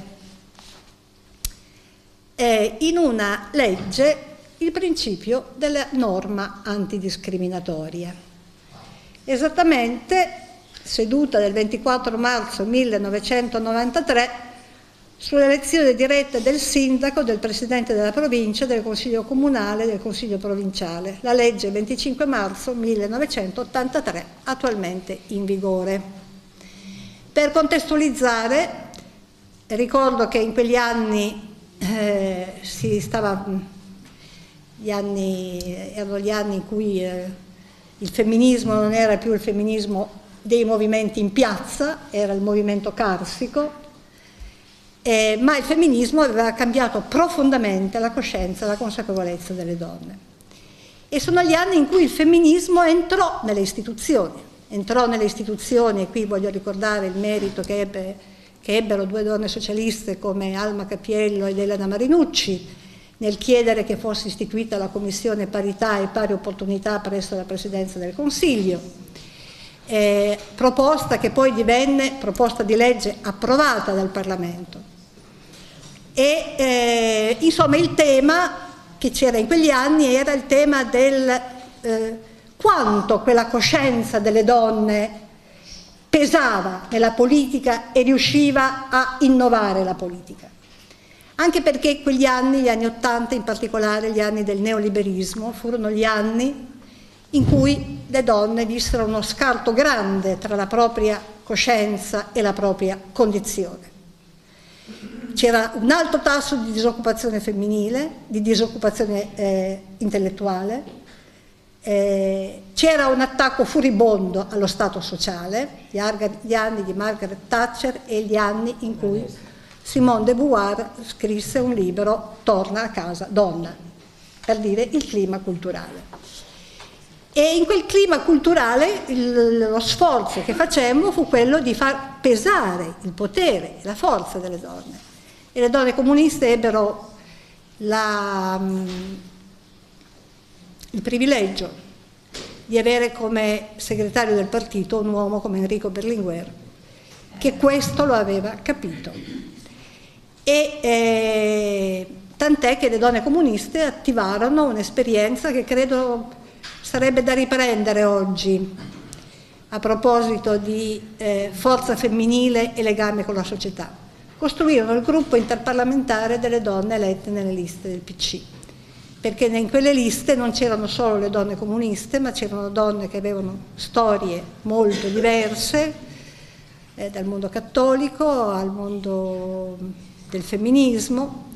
C: in una legge il principio della norma antidiscriminatoria. Esattamente seduta del 24 marzo 1993 sull'elezione diretta del sindaco, del presidente della provincia, del consiglio comunale e del consiglio provinciale, la legge 25 marzo 1983, attualmente in vigore. Per contestualizzare, ricordo che in quegli anni erano gli anni in cui il femminismo non era più il femminismo dei movimenti in piazza, era il movimento carsico, ma il femminismo aveva cambiato profondamente la coscienza e la consapevolezza delle donne. E sono gli anni in cui il femminismo entrò nelle istituzioni, e qui voglio ricordare il merito che ebbero due donne socialiste come Alma Capiello ed Elena Marinucci nel chiedere che fosse istituita la Commissione Parità e Pari Opportunità presso la Presidenza del Consiglio, proposta che poi divenne proposta di legge approvata dal Parlamento. E insomma il tema che c'era in quegli anni era il tema del quanto quella coscienza delle donne pesava nella politica e riusciva a innovare la politica. Anche perché quegli anni, gli anni '80 in particolare, gli anni del neoliberismo, furono gli anni in cui le donne vissero uno scarto grande tra la propria coscienza e la propria condizione. C'era un alto tasso di disoccupazione femminile, di disoccupazione intellettuale, c'era un attacco furibondo allo Stato sociale, gli anni di Margaret Thatcher e gli anni in cui Simone de Beauvoir scrisse un libro, Torna a casa donna, per dire il clima culturale. E in quel clima culturale lo sforzo che facemmo fu quello di far pesare il potere e la forza delle donne. E le donne comuniste ebbero il privilegio di avere come segretario del partito un uomo come Enrico Berlinguer, che questo lo aveva capito. Tant'è che le donne comuniste attivarono un'esperienza che credo sarebbe da riprendere oggi a proposito di forza femminile e legame con la società. Costruirono il gruppo interparlamentare delle donne elette nelle liste del PC, perché in quelle liste non c'erano solo le donne comuniste, ma c'erano donne che avevano storie molto diverse, dal mondo cattolico al mondo del femminismo,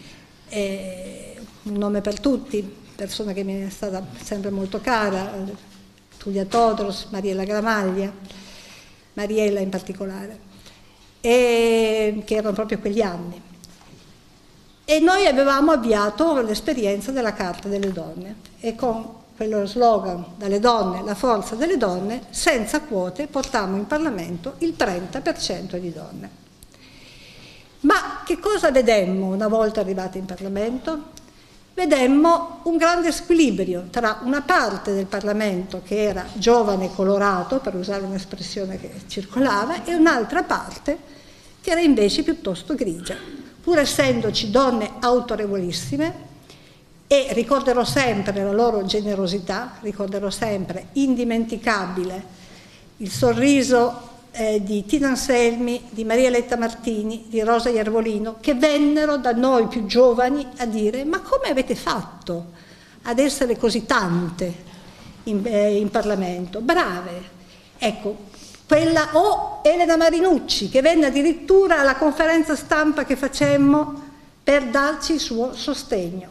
C: un nome per tutti, persona che mi è stata sempre molto cara, Tullia Todros, Mariella Gramaglia, Mariella in particolare, che erano proprio quegli anni. E noi avevamo avviato l'esperienza della Carta delle Donne e con quello slogan dalle donne, la forza delle donne, senza quote portammo in Parlamento il 30% di donne. Ma che cosa vedemmo una volta arrivati in Parlamento? Vedemmo un grande squilibrio tra una parte del Parlamento che era giovane e colorato, per usare un'espressione che circolava, e un'altra parte che era invece piuttosto grigia, pur essendoci donne autorevolissime. E ricorderò sempre la loro generosità, ricorderò sempre indimenticabile il sorriso di Tina Anselmi, di Maria Eletta Martini, di Rosa Iervolino, che vennero da noi più giovani a dire: ma come avete fatto ad essere così tante in Parlamento? Brave! Ecco, quella, o Elena Marinucci, che venne addirittura alla conferenza stampa che facemmo per darci il suo sostegno.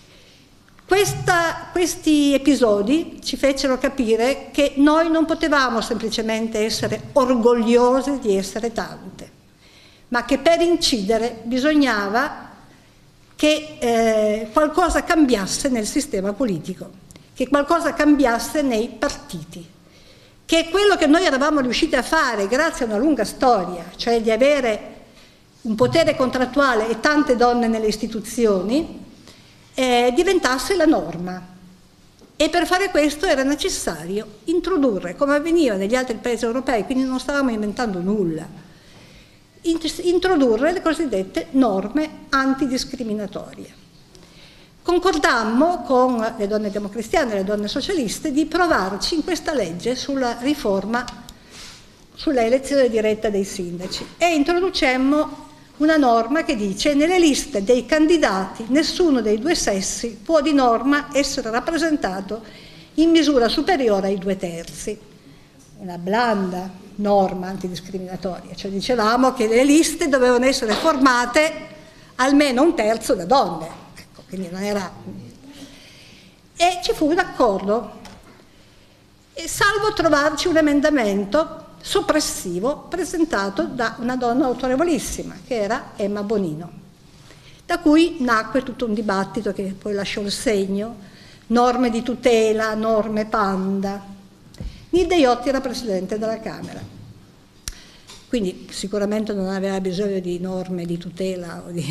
C: Questi episodi ci fecero capire che noi non potevamo semplicemente essere orgogliose di essere tante, ma che per incidere bisognava che qualcosa cambiasse nel sistema politico, che qualcosa cambiasse nei partiti, che quello che noi eravamo riusciti a fare grazie a una lunga storia, cioè di avere un potere contrattuale e tante donne nelle istituzioni, diventasse la norma. E per fare questo era necessario introdurre, come avveniva negli altri paesi europei, quindi non stavamo inventando nulla, introdurre le cosiddette norme antidiscriminatorie. Concordammo con le donne democristiane e le donne socialiste di provarci in questa legge sulla riforma sulla elezione diretta dei sindaci e introducemmo una norma che dice: nelle liste dei candidati nessuno dei due sessi può di norma essere rappresentato in misura superiore ai 2/3. Una blanda norma antidiscriminatoria, cioè dicevamo che le liste dovevano essere formate almeno 1/3 da donne, ecco, quindi non era... E ci fu un accordo, e salvo trovarci un emendamento soppressivo presentato da una donna autorevolissima, che era Emma Bonino, da cui nacque tutto un dibattito che poi lasciò il segno: norme di tutela, norme panda. Nilde Iotti era presidente della Camera, quindi sicuramente non aveva bisogno di norme di tutela o di...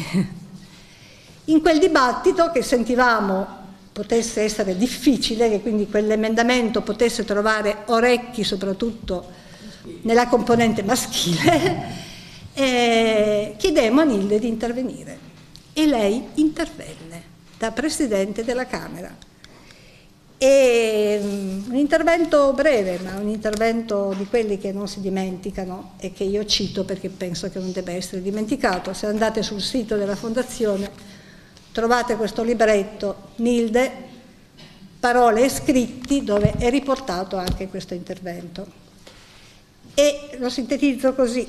C: In quel dibattito, che sentivamo potesse essere difficile, che quindi quell'emendamento potesse trovare orecchi soprattutto nella componente maschile, chiedemmo a Nilde di intervenire e lei intervenne da Presidente della Camera. E un intervento breve, ma un intervento di quelli che non si dimenticano e che io cito perché penso che non debba essere dimenticato. Se andate sul sito della Fondazione trovate questo libretto, Nilde, parole e scritti, dove è riportato anche questo intervento. E lo sintetizzo così,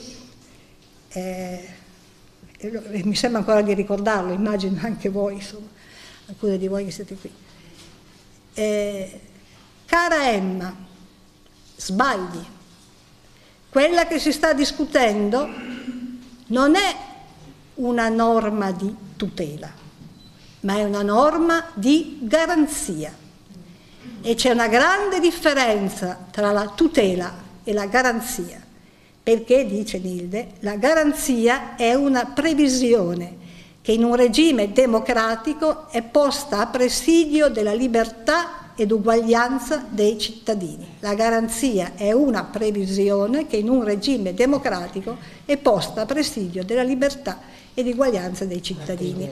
C: mi sembra ancora di ricordarlo, immagino anche voi, insomma, alcune di voi che siete qui. Cara Emma, sbagli, quella che si sta discutendo non è una norma di tutela, ma è una norma di garanzia. E c'è una grande differenza tra la tutela e la garanzia, perché, dice Nilde, la garanzia è una previsione che in un regime democratico è posta a presidio della libertà ed uguaglianza dei cittadini. La garanzia è una previsione che in un regime democratico è posta a presidio della libertà ed uguaglianza dei cittadini.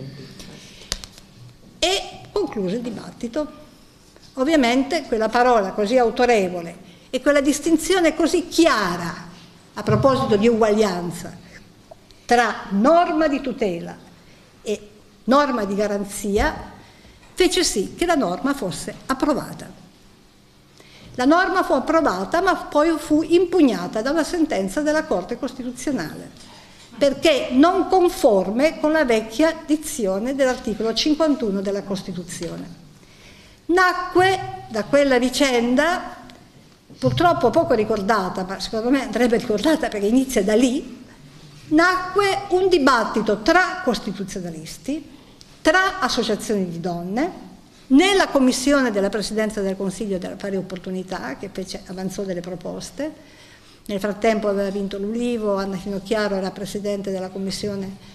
C: E concluse il dibattito. Ovviamente quella parola così autorevole e quella distinzione così chiara a proposito di uguaglianza tra norma di tutela e norma di garanzia fece sì che la norma fosse approvata. La norma fu approvata, ma poi fu impugnata da una sentenza della Corte Costituzionale, perché non conforme con la vecchia dizione dell'articolo 51 della Costituzione. Nacque da quella vicenda, purtroppo poco ricordata, ma secondo me andrebbe ricordata perché inizia da lì, nacque un dibattito tra costituzionalisti, tra associazioni di donne, nella commissione della Presidenza del Consiglio della Pari Opportunità, che avanzò delle proposte. Nel frattempo aveva vinto l'Ulivo, Anna Finocchiaro era Presidente della Commissione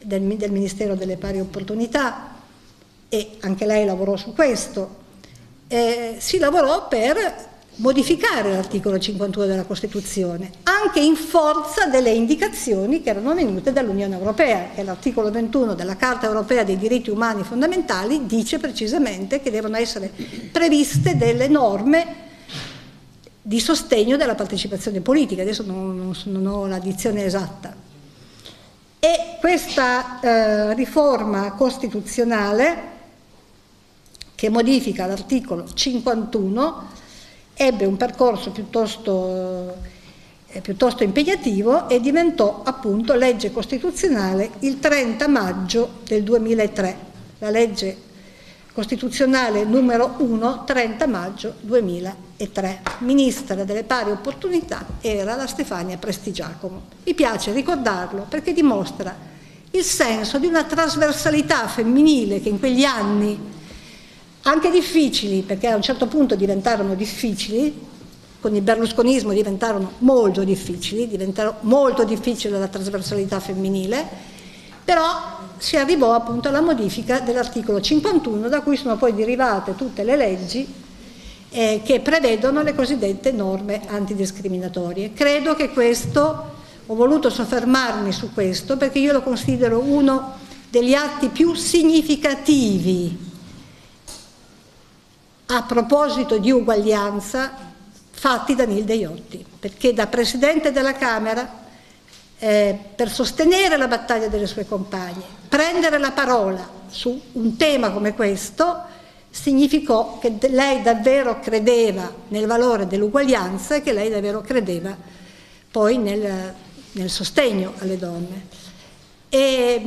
C: del Ministero delle Pari Opportunità, e anche lei lavorò su questo. Si lavorò per modificare l'articolo 51 della Costituzione, anche in forza delle indicazioni che erano venute dall'Unione Europea, che l'articolo 21 della Carta Europea dei Diritti Umani Fondamentali dice precisamente che devono essere previste delle norme di sostegno della partecipazione politica. Adesso non ho la dizione esatta. E questa riforma costituzionale, che modifica l'articolo 51, ebbe un percorso piuttosto impegnativo e diventò appunto legge costituzionale il 30 maggio del 2003, la legge costituzionale numero 1, 30 maggio 2003. Ministra delle Pari Opportunità era la Stefania Prestigiacomo. Mi piace ricordarlo perché dimostra il senso di una trasversalità femminile che in quegli anni, anche difficili, perché a un certo punto diventarono difficili, con il berlusconismo diventarono molto difficile la trasversalità femminile, però si arrivò appunto alla modifica dell'articolo 51, da cui sono poi derivate tutte le leggi che prevedono le cosiddette norme antidiscriminatorie. Credo che questo, ho voluto soffermarmi su questo, perché io lo considero uno degli atti più significativi a proposito di uguaglianza fatti da Nilde Iotti, perché da Presidente della Camera, per sostenere la battaglia delle sue compagne, prendere la parola su un tema come questo, significò che lei davvero credeva nel valore dell'uguaglianza e che lei davvero credeva poi nel sostegno alle donne. E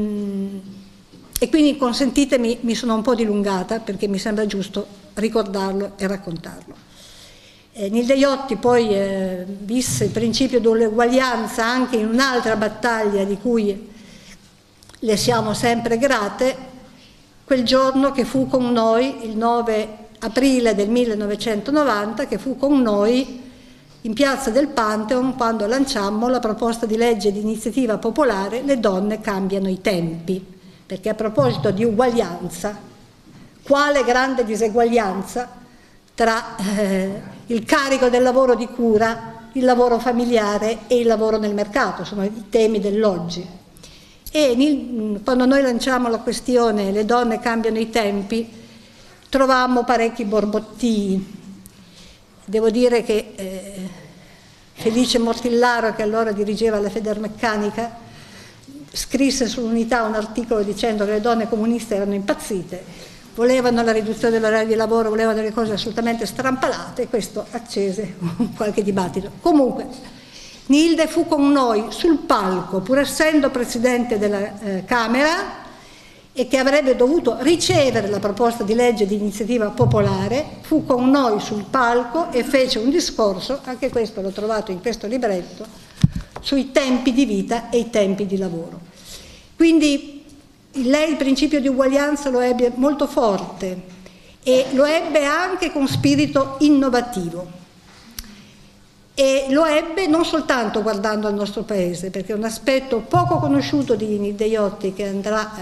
C: quindi consentitemi, mi sono un po' dilungata perché mi sembra giusto ricordarlo e raccontarlo. Nilde Iotti poi visse il principio dell'uguaglianza anche in un'altra battaglia di cui le siamo sempre grate, quel giorno che fu con noi, il 9 aprile del 1990, che fu con noi in piazza del Pantheon quando lanciammo la proposta di legge di iniziativa popolare Le donne cambiano i tempi, perché a proposito di uguaglianza, quale grande diseguaglianza tra il carico del lavoro di cura, il lavoro familiare e il lavoro nel mercato, sono i temi dell'oggi. E quando noi lanciamo la questione Le donne cambiano i tempi, trovammo parecchi borbottii. Devo dire che Felice Mortillaro, che allora dirigeva la Federmeccanica, scrisse sull'Unità un articolo dicendo che le donne comuniste erano impazzite, volevano la riduzione dell'orario di lavoro, volevano delle cose assolutamente strampalate, e questo accese qualche dibattito. Comunque, Nilde fu con noi sul palco, pur essendo Presidente della Camera, e che avrebbe dovuto ricevere la proposta di legge di iniziativa popolare, fu con noi sul palco e fece un discorso, anche questo l'ho trovato in questo libretto, sui tempi di vita e i tempi di lavoro. Quindi lei il principio di uguaglianza lo ebbe molto forte e lo ebbe anche con spirito innovativo, e lo ebbe non soltanto guardando al nostro paese, perché è un aspetto poco conosciuto di Nilde Iotti che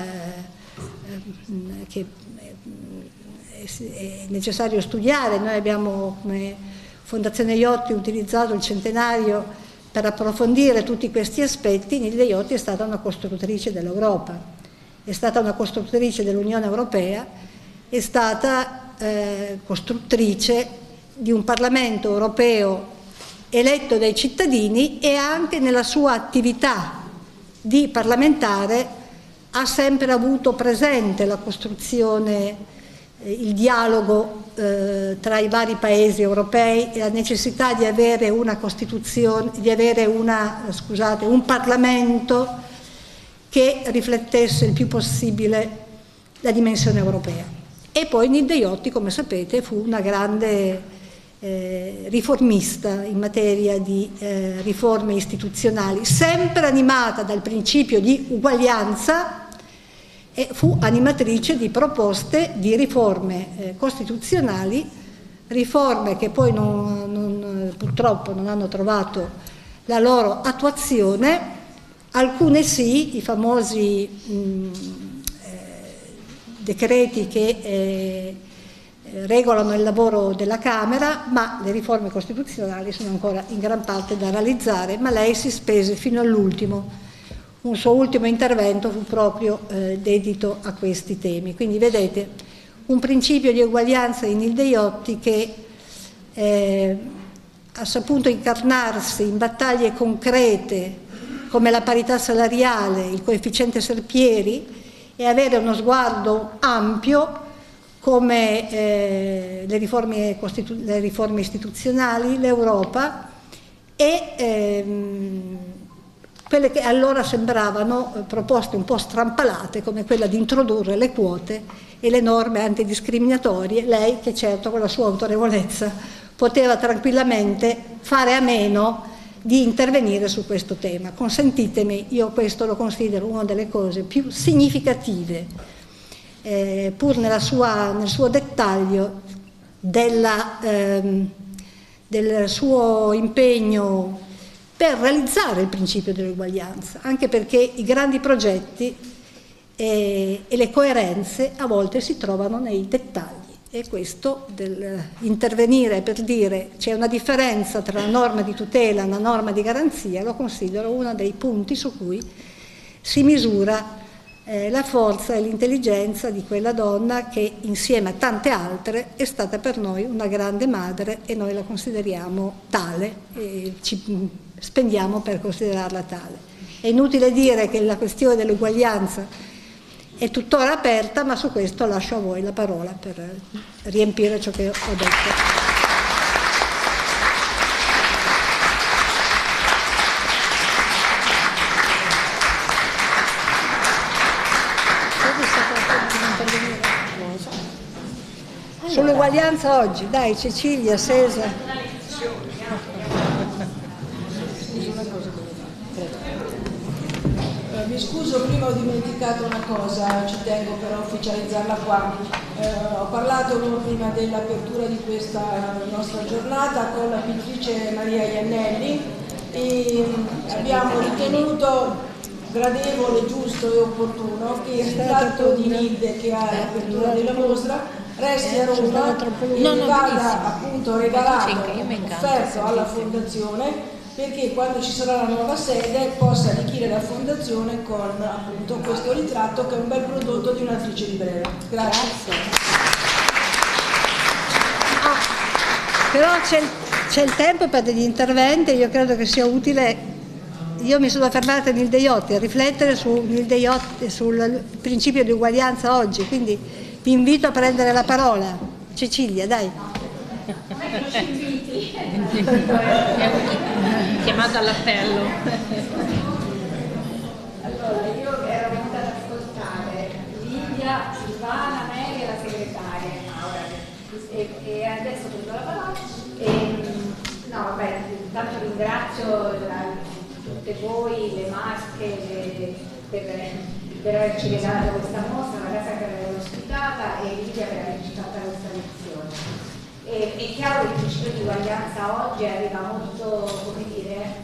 C: è necessario studiare. Noi abbiamo come Fondazione Iotti utilizzato il centenario per approfondire tutti questi aspetti. Nilde Iotti è stata una costruttrice dell'Europa, è stata una costruttrice dell'Unione Europea, è stata costruttrice di un Parlamento europeo eletto dai cittadini, e anche nella sua attività di parlamentare ha sempre avuto presente la costruzione, il dialogo tra i vari paesi europei e la necessità di avere una Costituzione, di avere un Parlamento che riflettesse il più possibile la dimensione europea. E poi Nilde Iotti, come sapete, fu una grande riformista in materia di riforme istituzionali, sempre animata dal principio di uguaglianza, e fu animatrice di proposte di riforme costituzionali, riforme che poi purtroppo non hanno trovato la loro attuazione, alcune sì, i famosi decreti che regolano il lavoro della Camera, ma le riforme costituzionali sono ancora in gran parte da realizzare, ma lei si spese fino all'ultimo. Un suo ultimo intervento fu proprio dedito a questi temi. Quindi vedete un principio di uguaglianza in Nilde Iotti che ha saputo incarnarsi in battaglie concrete come la parità salariale, il coefficiente Serpieri, e avere uno sguardo ampio come le riforme istituzionali, l'Europa e quelle che allora sembravano proposte un po' strampalate, come quella di introdurre le quote e le norme antidiscriminatorie. Lei, che certo con la sua autorevolezza poteva tranquillamente fare a meno di intervenire su questo tema. Consentitemi, io questo lo considero una delle cose più significative, pur nel suo dettaglio, del suo impegno per realizzare il principio dell'uguaglianza, anche perché i grandi progetti e le coerenze a volte si trovano nei dettagli, e questo dell'intervenire per dire c'è una differenza tra una norma di tutela e una norma di garanzia lo considero uno dei punti su cui si misura la forza e l'intelligenza di quella donna che insieme a tante altre è stata per noi una grande madre, e noi la consideriamo tale e ci spendiamo per considerarla tale. È inutile dire che la questione dell'uguaglianza è tuttora aperta, ma su questo lascio a voi la parola per riempire ciò che ho detto. Sull'uguaglianza oggi, dai Cecilia, Sesa.
B: Mi scuso, prima ho dimenticato una cosa, ci tengo però a ufficializzarla qua. Ho parlato prima dell'apertura di questa nostra giornata con la pittrice Maria Iannelli e abbiamo ritenuto gradevole, giusto e opportuno che il ritratto di Nilde che ha l'apertura della mostra resti a Roma e vada appunto regalato, offerto alla Fondazione, perché quando ci sarà la nuova sede possa arricchire la Fondazione con appunto questo ritratto che è un bel prodotto di un'attrice di Brera. Grazie.
C: Però c'è il tempo per degli interventi, io credo che sia utile. Io mi sono fermata a Nilde Iotti a riflettere su Nilde Iotti, sul principio di uguaglianza oggi, quindi vi invito a prendere la parola. Cecilia, dai.
D: Non è che non ci inviti. Chiamata all'appello.
E: Allora, io ero venuta ad ascoltare Lidia, Silvana, Mary e la segretaria, e adesso prendo la parola. No, vabbè, intanto ringrazio tutte voi, le masche, per averci regalato questa mostra, la casa che avevo ospitata, e Lidia per averci fatta questa lezione. È chiaro che il principio di uguaglianza oggi arriva molto, come dire,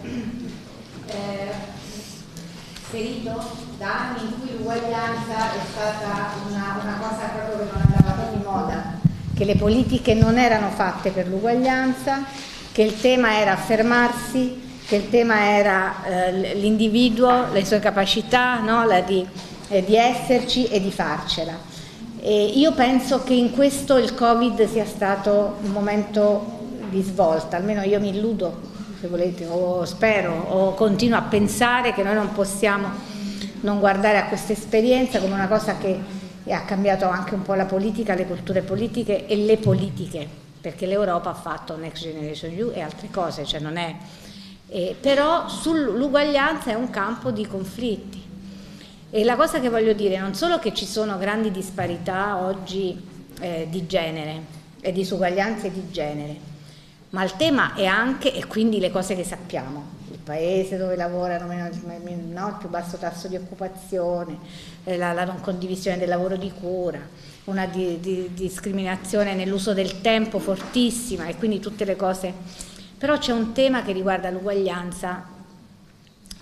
E: ferito da anni in cui l'uguaglianza è stata una cosa proprio che non andava più di moda, che le politiche non erano fatte per l'uguaglianza, che il tema era affermarsi, che il tema era l'individuo, le sue capacità, no? di esserci e di farcela. E io penso che in questo il Covid sia stato un momento di svolta, almeno io mi illudo, se volete, o spero, o continuo a pensare che noi non possiamo non guardare a questa esperienza come una cosa che ha cambiato anche un po' la politica, le culture politiche e le politiche, perché l'Europa ha fatto Next Generation EU e altre cose, cioè non è... però sull'uguaglianza è un campo di conflitti. E la cosa che voglio dire, non solo che ci sono grandi disparità oggi di genere e disuguaglianze di genere, ma il tema è anche, e quindi le cose che sappiamo, il paese dove lavorano meno, no, il più basso tasso di occupazione, la non condivisione del lavoro di cura, una discriminazione nell'uso del tempo fortissima, e quindi tutte le cose. Però c'è un tema che riguarda l'uguaglianza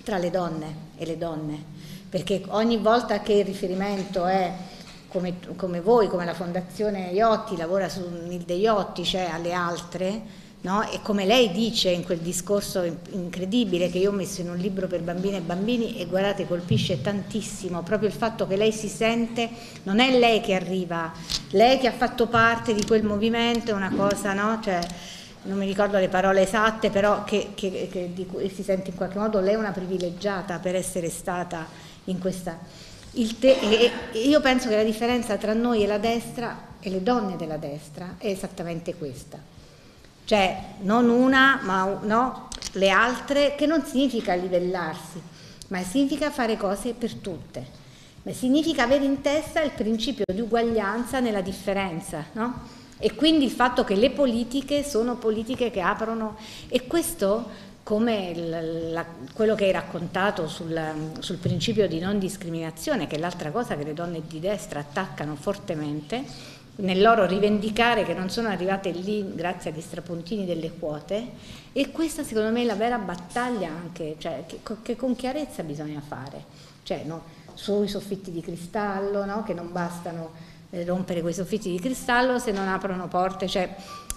E: tra le donne e le donne, perché ogni volta che il riferimento è come voi, come la Fondazione Iotti lavora su Nilde Iotti, cioè alle altre, no? E come lei dice in quel discorso incredibile che io ho messo in un libro per bambine e bambini, e guardate, colpisce tantissimo proprio il fatto che lei si sente, non è lei che arriva, lei che ha fatto parte di quel movimento, è una cosa, no? Cioè, non mi ricordo le parole esatte, però di cui si sente in qualche modo lei è una privilegiata per essere stata in questa... e io penso che la differenza tra noi e la destra e le donne della destra è esattamente questa. Cioè non una, ma no, le altre, che non significa livellarsi, ma significa fare cose per tutte, ma significa avere in testa il principio di uguaglianza nella differenza, no? E quindi il fatto che le politiche sono politiche che aprono, e questo, come quello che hai raccontato sul principio di non discriminazione, che è l'altra cosa che le donne di destra attaccano fortemente, nel loro rivendicare che non sono arrivate lì grazie agli strapuntini delle quote, e questa secondo me è la vera battaglia anche, cioè, che con chiarezza bisogna fare, cioè, no, sui soffitti di cristallo, no, che non bastano rompere quei soffitti di cristallo se non aprono porte, cioè,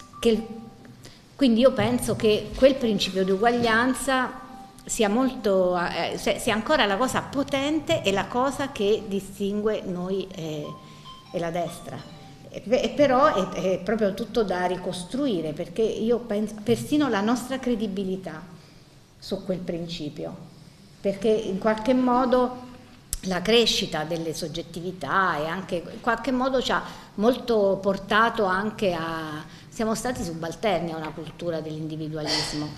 E: quindi io penso che quel principio di uguaglianza sia molto, sia ancora la cosa potente e la cosa che distingue noi e la destra. Però è proprio tutto da ricostruire, perché io penso persino la nostra credibilità su quel principio, perché in qualche modo la crescita delle soggettività e anche in qualche modo ci ha molto portato anche siamo stati subalterni a una cultura dell'individualismo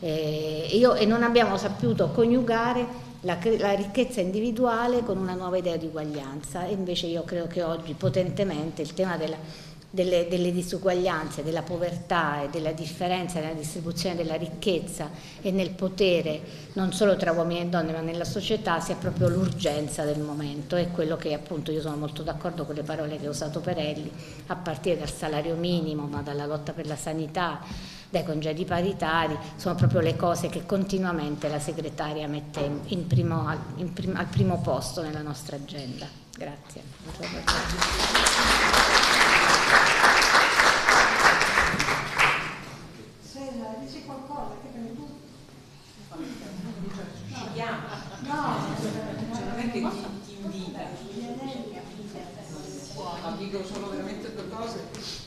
E: e non abbiamo saputo coniugare la ricchezza individuale con una nuova idea di uguaglianza, e invece io credo che oggi potentemente il tema delle disuguaglianze, della povertà e della differenza nella distribuzione della ricchezza e nel potere, non solo tra uomini e donne ma nella società, sia proprio l'urgenza del momento. È quello che appunto io sono molto d'accordo con le parole che ha usato Perelli, a partire dal salario minimo, ma dalla lotta per la sanità, dai congedi paritari, sono proprio le cose che continuamente la segretaria mette al primo posto nella nostra agenda. Grazie.
C: Dici qualcosa?
F: Non è che ti invita. Dico solo veramente due cose.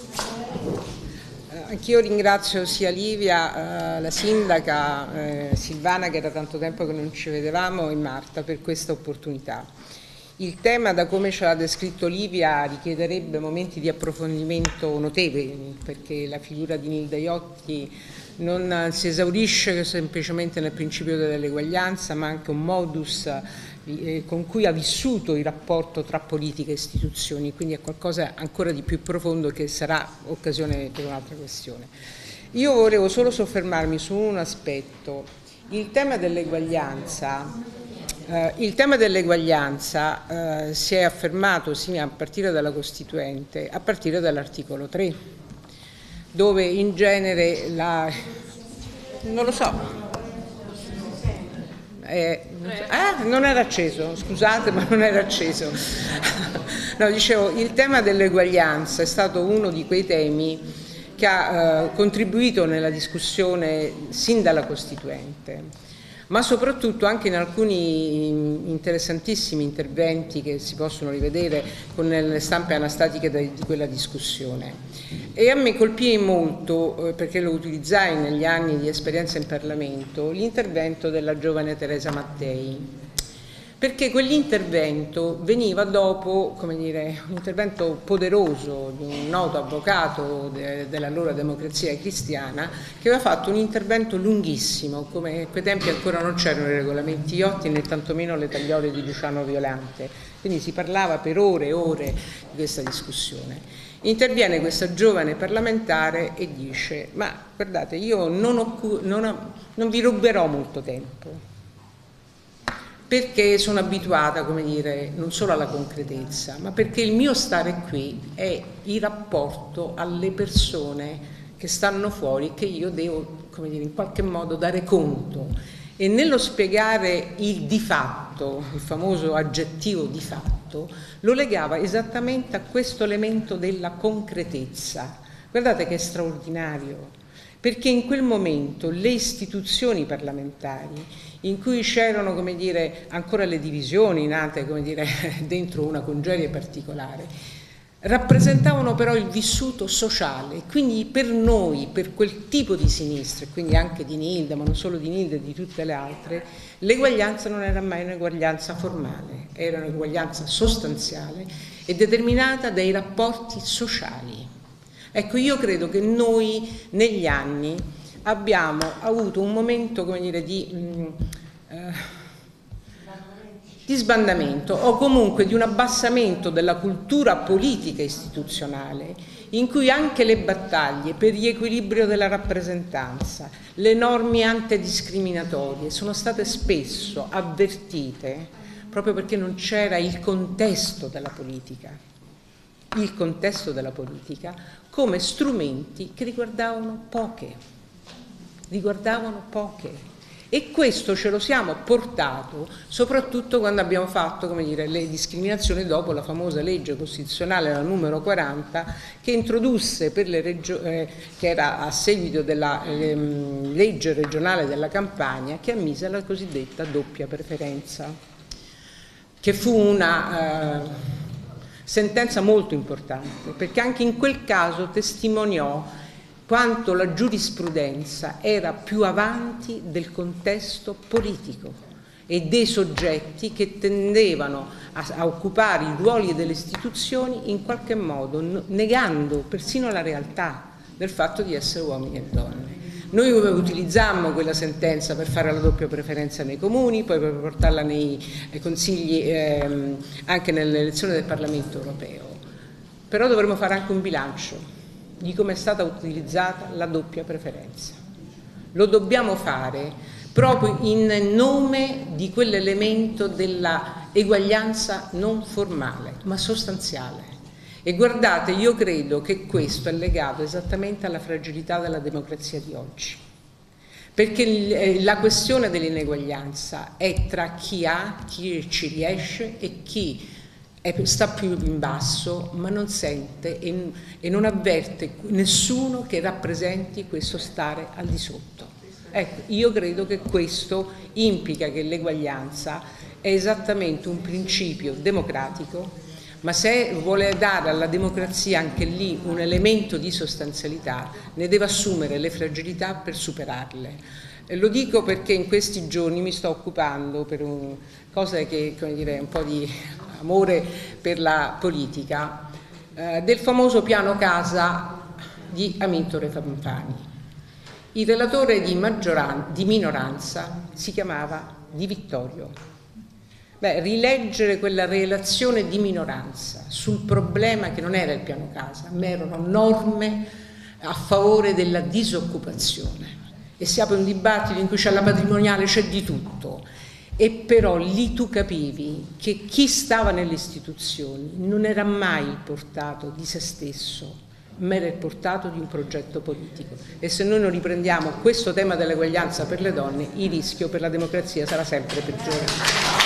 F: Anch'io ringrazio sia Livia, la sindaca, Silvana, che era tanto tempo che non ci vedevamo, e Marta per questa opportunità. Il tema, da come ce l'ha descritto Livia, richiederebbe momenti di approfondimento notevoli, perché la figura di Nilde Iotti non si esaurisce semplicemente nel principio dell'eguaglianza, ma anche un modus con cui ha vissuto il rapporto tra politica e istituzioni, quindi è qualcosa ancora di più profondo che sarà occasione per un'altra questione. Io volevo solo soffermarmi su un aspetto, il tema dell'eguaglianza. Si è affermato sì, a partire dalla Costituente, a partire dall'articolo 3, dove in genere non lo so. Non era acceso, scusate, ma non era acceso. No, dicevo, il tema dell'eguaglianza è stato uno di quei temi che ha contribuito nella discussione sin dalla Costituente, ma soprattutto anche in alcuni interessantissimi interventi che si possono rivedere con le stampe anastatiche di quella discussione. E a me colpì molto, perché lo utilizzai negli anni di esperienza in Parlamento, l'intervento della giovane Teresa Mattei, perché quell'intervento veniva dopo, come dire, un intervento poderoso di un noto avvocato dell'allora Democrazia Cristiana, che aveva fatto un intervento lunghissimo, come a quei tempi ancora non c'erano i regolamenti Iotti né tantomeno le tagliole di Luciano Violante, quindi si parlava per ore e ore di questa discussione. Interviene questa giovane parlamentare e dice: ma guardate, io non vi ruberò molto tempo, perché sono abituata, come dire, non solo alla concretezza, ma perché il mio stare qui è il rapporto alle persone che stanno fuori, che io devo, come dire, in qualche modo dare conto. e nello spiegare il di fatto, il famoso aggettivo di fatto, lo legava esattamente a questo elemento della concretezza. Guardate che è straordinario, perché in quel momento le istituzioni parlamentari, in cui c'erano, come dire, ancora le divisioni nate, come dire, dentro una congerie particolare, rappresentavano però il vissuto sociale. Quindi per noi, per quel tipo di sinistra, e quindi anche di Nilde, ma non solo di Nilde e di tutte le altre, l'eguaglianza non era mai un'eguaglianza formale, era un'eguaglianza sostanziale e determinata dai rapporti sociali. Ecco, io credo che noi negli anni abbiamo avuto un momento, come dire, di sbandamento o comunque di un abbassamento della cultura politica istituzionale, in cui anche le battaglie per riequilibrio della rappresentanza, le norme antidiscriminatorie sono state spesso avvertite proprio perché non c'era il contesto della politica come strumenti che riguardavano poche. E questo ce lo siamo portato soprattutto quando abbiamo fatto, come dire, le discriminazioni dopo la famosa legge costituzionale, la numero 40, che introdusse per le regioni, che era a seguito della legge regionale della Campania, che ammise la cosiddetta doppia preferenza, che fu una sentenza molto importante, perché anche in quel caso testimoniò quanto la giurisprudenza era più avanti del contesto politico e dei soggetti che tendevano a occupare i ruoli delle istituzioni in qualche modo negando persino la realtà del fatto di essere uomini e donne. Noi utilizzammo quella sentenza per fare la doppia preferenza nei comuni, poi per portarla nei consigli, anche nelle elezioni del Parlamento europeo. Però dovremmo fare anche un bilancio di come è stata utilizzata la doppia preferenza. Lo dobbiamo fare proprio in nome di quell'elemento della eguaglianza non formale, ma sostanziale. E guardate, io credo che questo è legato esattamente alla fragilità della democrazia di oggi, perché la questione dell'ineguaglianza è tra chi ha, chi ci riesce e chi sta più in basso, ma non sente e non avverte nessuno che rappresenti questo stare al di sotto. Ecco, io credo che questo implica che l'eguaglianza è esattamente un principio democratico, ma se vuole dare alla democrazia anche lì un elemento di sostanzialità, ne deve assumere le fragilità per superarle. E lo dico perché in questi giorni mi sto occupando per cosa che, come dire, un po' di amore per la politica, del famoso piano casa di Amintore Fanfani. Il relatore di minoranza si chiamava Di Vittorio. Rileggere quella relazione di minoranza sul problema che non era il piano casa, ma erano norme a favore della disoccupazione. E si apre un dibattito in cui c'è la patrimoniale, c'è di tutto. E però lì tu capivi che chi stava nelle istituzioni non era mai il portato di se stesso, ma era il portato di un progetto politico. E se noi non riprendiamo questo tema dell'eguaglianza per le donne, il rischio per la democrazia sarà sempre peggiore.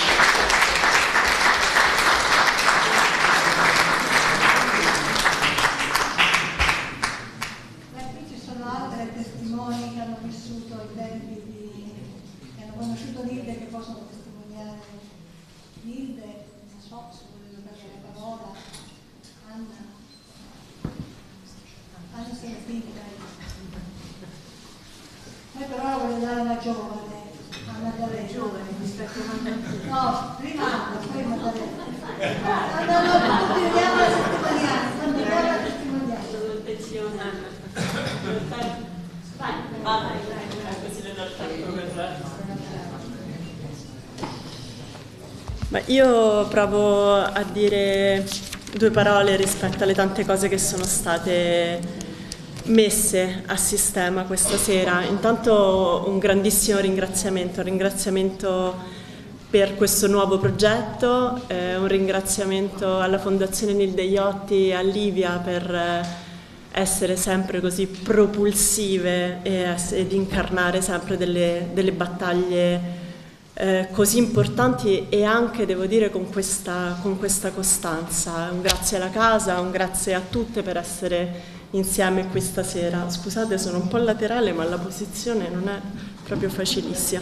C: Poi però voglio dare una giovane, a Maddalena. Giovane, no, prima Anna, poi Maddalena. No, tutti vediamo la testimonianza, vediamo la testimonianza. Sono pensionata. Vai, così le do il tempo.
G: Ma io provo a dire due parole rispetto alle tante cose che sono state messe a sistema questa sera. Intanto un grandissimo ringraziamento per questo nuovo progetto, un ringraziamento alla Fondazione Nilde Iotti e a Livia per essere sempre così propulsive ed incarnare sempre delle battaglie così importanti, e anche, devo dire, con questa costanza. Un grazie alla casa, un grazie a tutte per essere insieme qui stasera. Scusate, sono un po' laterale, ma la posizione non è proprio facilissima.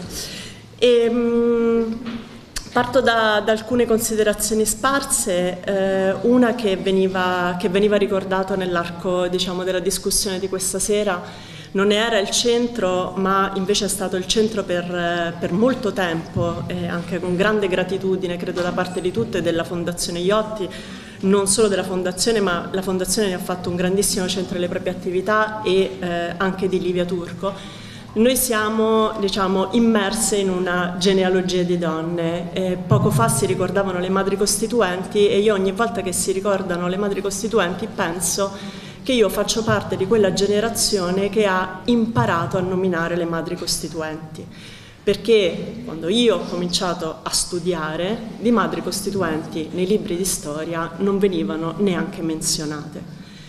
G: Parto da alcune considerazioni sparse, una che veniva ricordata nell'arco, diciamo, della discussione di questa sera. Non ne era il centro, ma invece è stato il centro per molto tempo, e anche con grande gratitudine, credo, da parte di tutte, della Fondazione Iotti. Non solo della Fondazione, ma la Fondazione ne ha fatto un grandissimo centro delle proprie attività, e anche di Livia Turco. Noi siamo, diciamo, immerse in una genealogia di donne. Poco fa si ricordavano le madri costituenti, e io ogni volta che si ricordano le madri costituenti penso che io faccio parte di quella generazione che ha imparato a nominare le madri costituenti, perché quando io ho cominciato a studiare, di madri costituenti nei libri di storia non venivano neanche menzionate.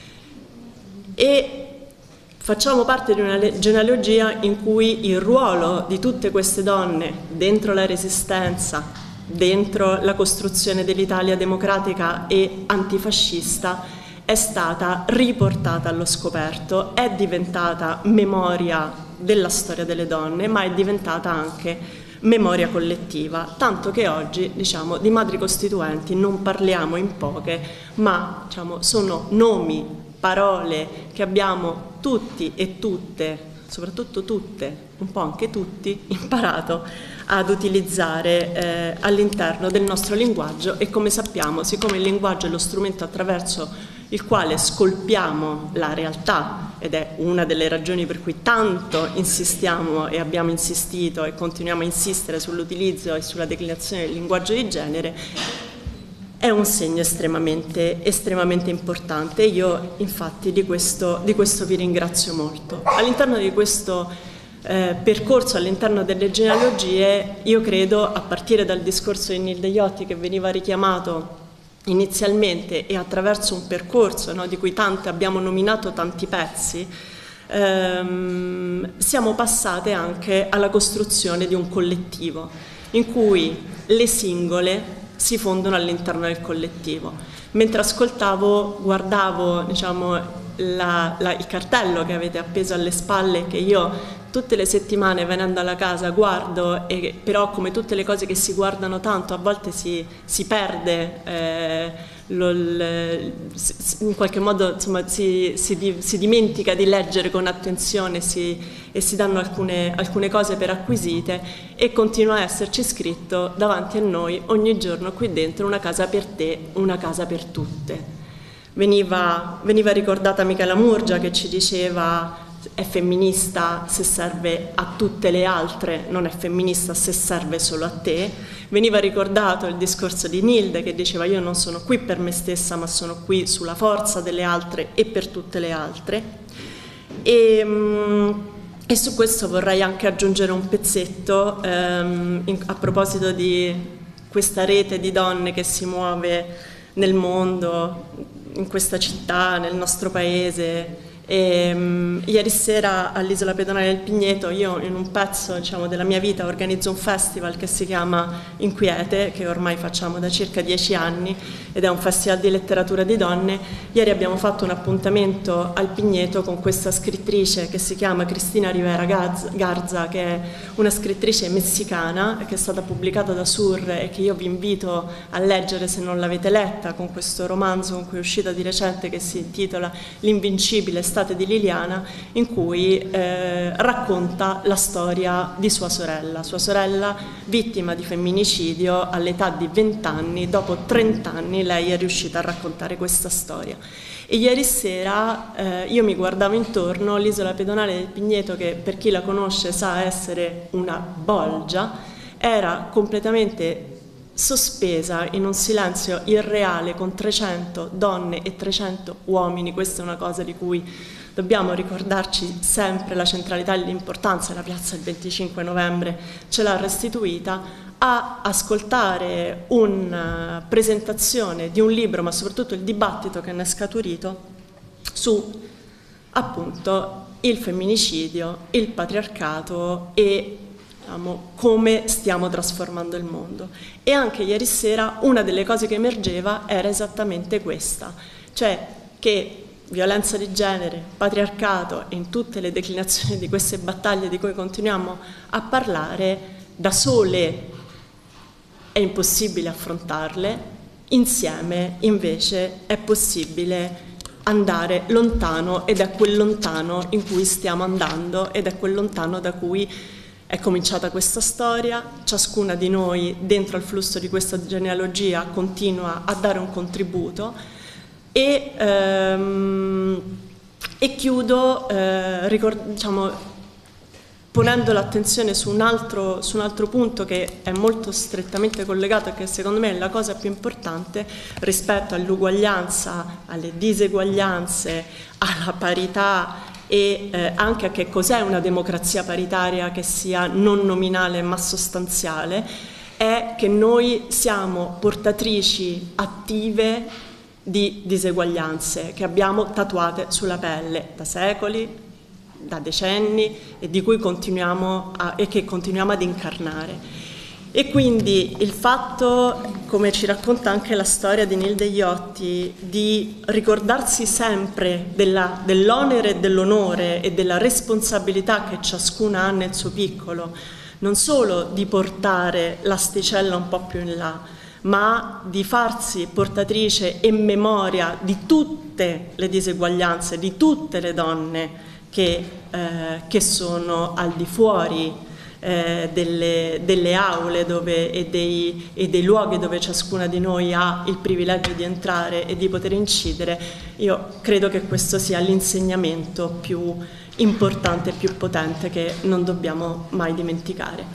G: E facciamo parte di una genealogia in cui il ruolo di tutte queste donne dentro la Resistenza, dentro la costruzione dell'Italia democratica e antifascista, è stata riportata allo scoperto, è diventata memoria della storia delle donne, ma è diventata anche memoria collettiva, tanto che oggi, diciamo, di madri costituenti non parliamo in poche, ma, diciamo, sono nomi, parole che abbiamo tutti e tutte, soprattutto tutte, un po' anche tutti, imparato ad utilizzare all'interno del nostro linguaggio. E come sappiamo, siccome il linguaggio è lo strumento attraverso il quale scolpiamo la realtà, ed è una delle ragioni per cui tanto insistiamo e abbiamo insistito e continuiamo a insistere sull'utilizzo e sulla declinazione del linguaggio di genere, è un segno estremamente importante. Io infatti di questo vi ringrazio molto. All'interno di questo percorso, all'interno delle genealogie, io credo, a partire dal discorso di Nilde Iotti che veniva richiamato inizialmente, e attraverso un percorso, no, di cui abbiamo nominato tanti pezzi, siamo passate anche alla costruzione di un collettivo in cui le singole si fondono all'interno del collettivo. Mentre ascoltavo, guardavo, diciamo, il cartello che avete appeso alle spalle, che io tutte le settimane venendo alla casa guardo, e però, come tutte le cose che si guardano tanto, a volte si perde, in qualche modo, insomma, si dimentica di leggere con attenzione, e si danno alcune cose per acquisite, e continua a esserci scritto davanti a noi ogni giorno qui dentro: una casa per te, una casa per tutte. Veniva ricordata Michela Murgia, che ci diceva: è femminista se serve a tutte le altre, non è femminista se serve solo a te. Veniva ricordato il discorso di Nilde, che diceva: io non sono qui per me stessa, ma sono qui sulla forza delle altre e per tutte le altre. E su questo vorrei anche aggiungere un pezzetto a proposito di questa rete di donne che si muove nel mondo, in questa città, nel nostro paese. Ieri sera all'Isola Pedonale del Pigneto, io in un pezzo, diciamo, della mia vita organizzo un festival che si chiama Inquiete, che ormai facciamo da circa 10 anni, ed è un festival di letteratura di donne. Ieri abbiamo fatto un appuntamento al Pigneto con questa scrittrice che si chiama Cristina Rivera Garza, che è una scrittrice messicana che è stata pubblicata da Sur e che io vi invito a leggere se non l'avete letta, con questo romanzo con cui è uscita di recente, che si intitola L'invincibile estate di Liliana, in cui racconta la storia di sua sorella vittima di femminicidio all'età di 20 anni. Dopo 30 anni lei è riuscita a raccontare questa storia. E ieri sera io mi guardavo intorno, l'Isola Pedonale del Pigneto, che per chi la conosce sa essere una bolgia, era completamente sospesa in un silenzio irreale, con 300 donne e 300 uomini. Questa è una cosa di cui dobbiamo ricordarci sempre, la centralità e l'importanza. La piazza del 25 novembre ce l'ha restituita, a ascoltare una presentazione di un libro, ma soprattutto il dibattito che ne è scaturito su appunto il femminicidio, il patriarcato e come stiamo trasformando il mondo. E anche ieri sera una delle cose che emergeva era esattamente questa, cioè che violenza di genere, patriarcato e in tutte le declinazioni di queste battaglie di cui continuiamo a parlare, da sole è impossibile affrontarle, insieme invece è possibile andare lontano, ed è quel lontano in cui stiamo andando ed è quel lontano da cui è cominciata questa storia. Ciascuna di noi dentro al flusso di questa genealogia continua a dare un contributo e chiudo ponendo l'attenzione su un altro punto che è molto strettamente collegato e che secondo me è la cosa più importante rispetto all'uguaglianza, alle diseguaglianze, alla parità e anche a che cos'è una democrazia paritaria che sia non nominale ma sostanziale, è che noi siamo portatrici attive di diseguaglianze che abbiamo tatuate sulla pelle da secoli, da decenni e di cui continuiamo ad incarnare. E quindi il fatto, come ci racconta anche la storia di Nilde Iotti, di ricordarsi sempre dell'onere e dell'onore e della responsabilità che ciascuna ha nel suo piccolo, non solo di portare l'asticella un po' più in là, ma di farsi portatrice e memoria di tutte le diseguaglianze, di tutte le donne che sono al di fuori delle aule e dei luoghi dove ciascuna di noi ha il privilegio di entrare e di poter incidere. Io credo che questo sia l'insegnamento più importante e più potente che non dobbiamo mai dimenticare.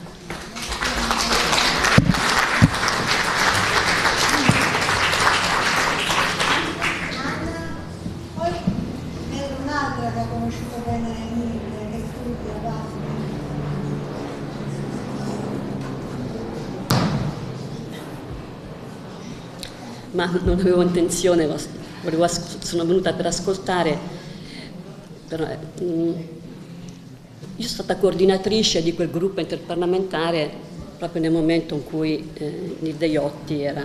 H: Ma non avevo intenzione, sono venuta per ascoltare. Però, io sono stata coordinatrice di quel gruppo interparlamentare proprio nel momento in cui Nilde Iotti era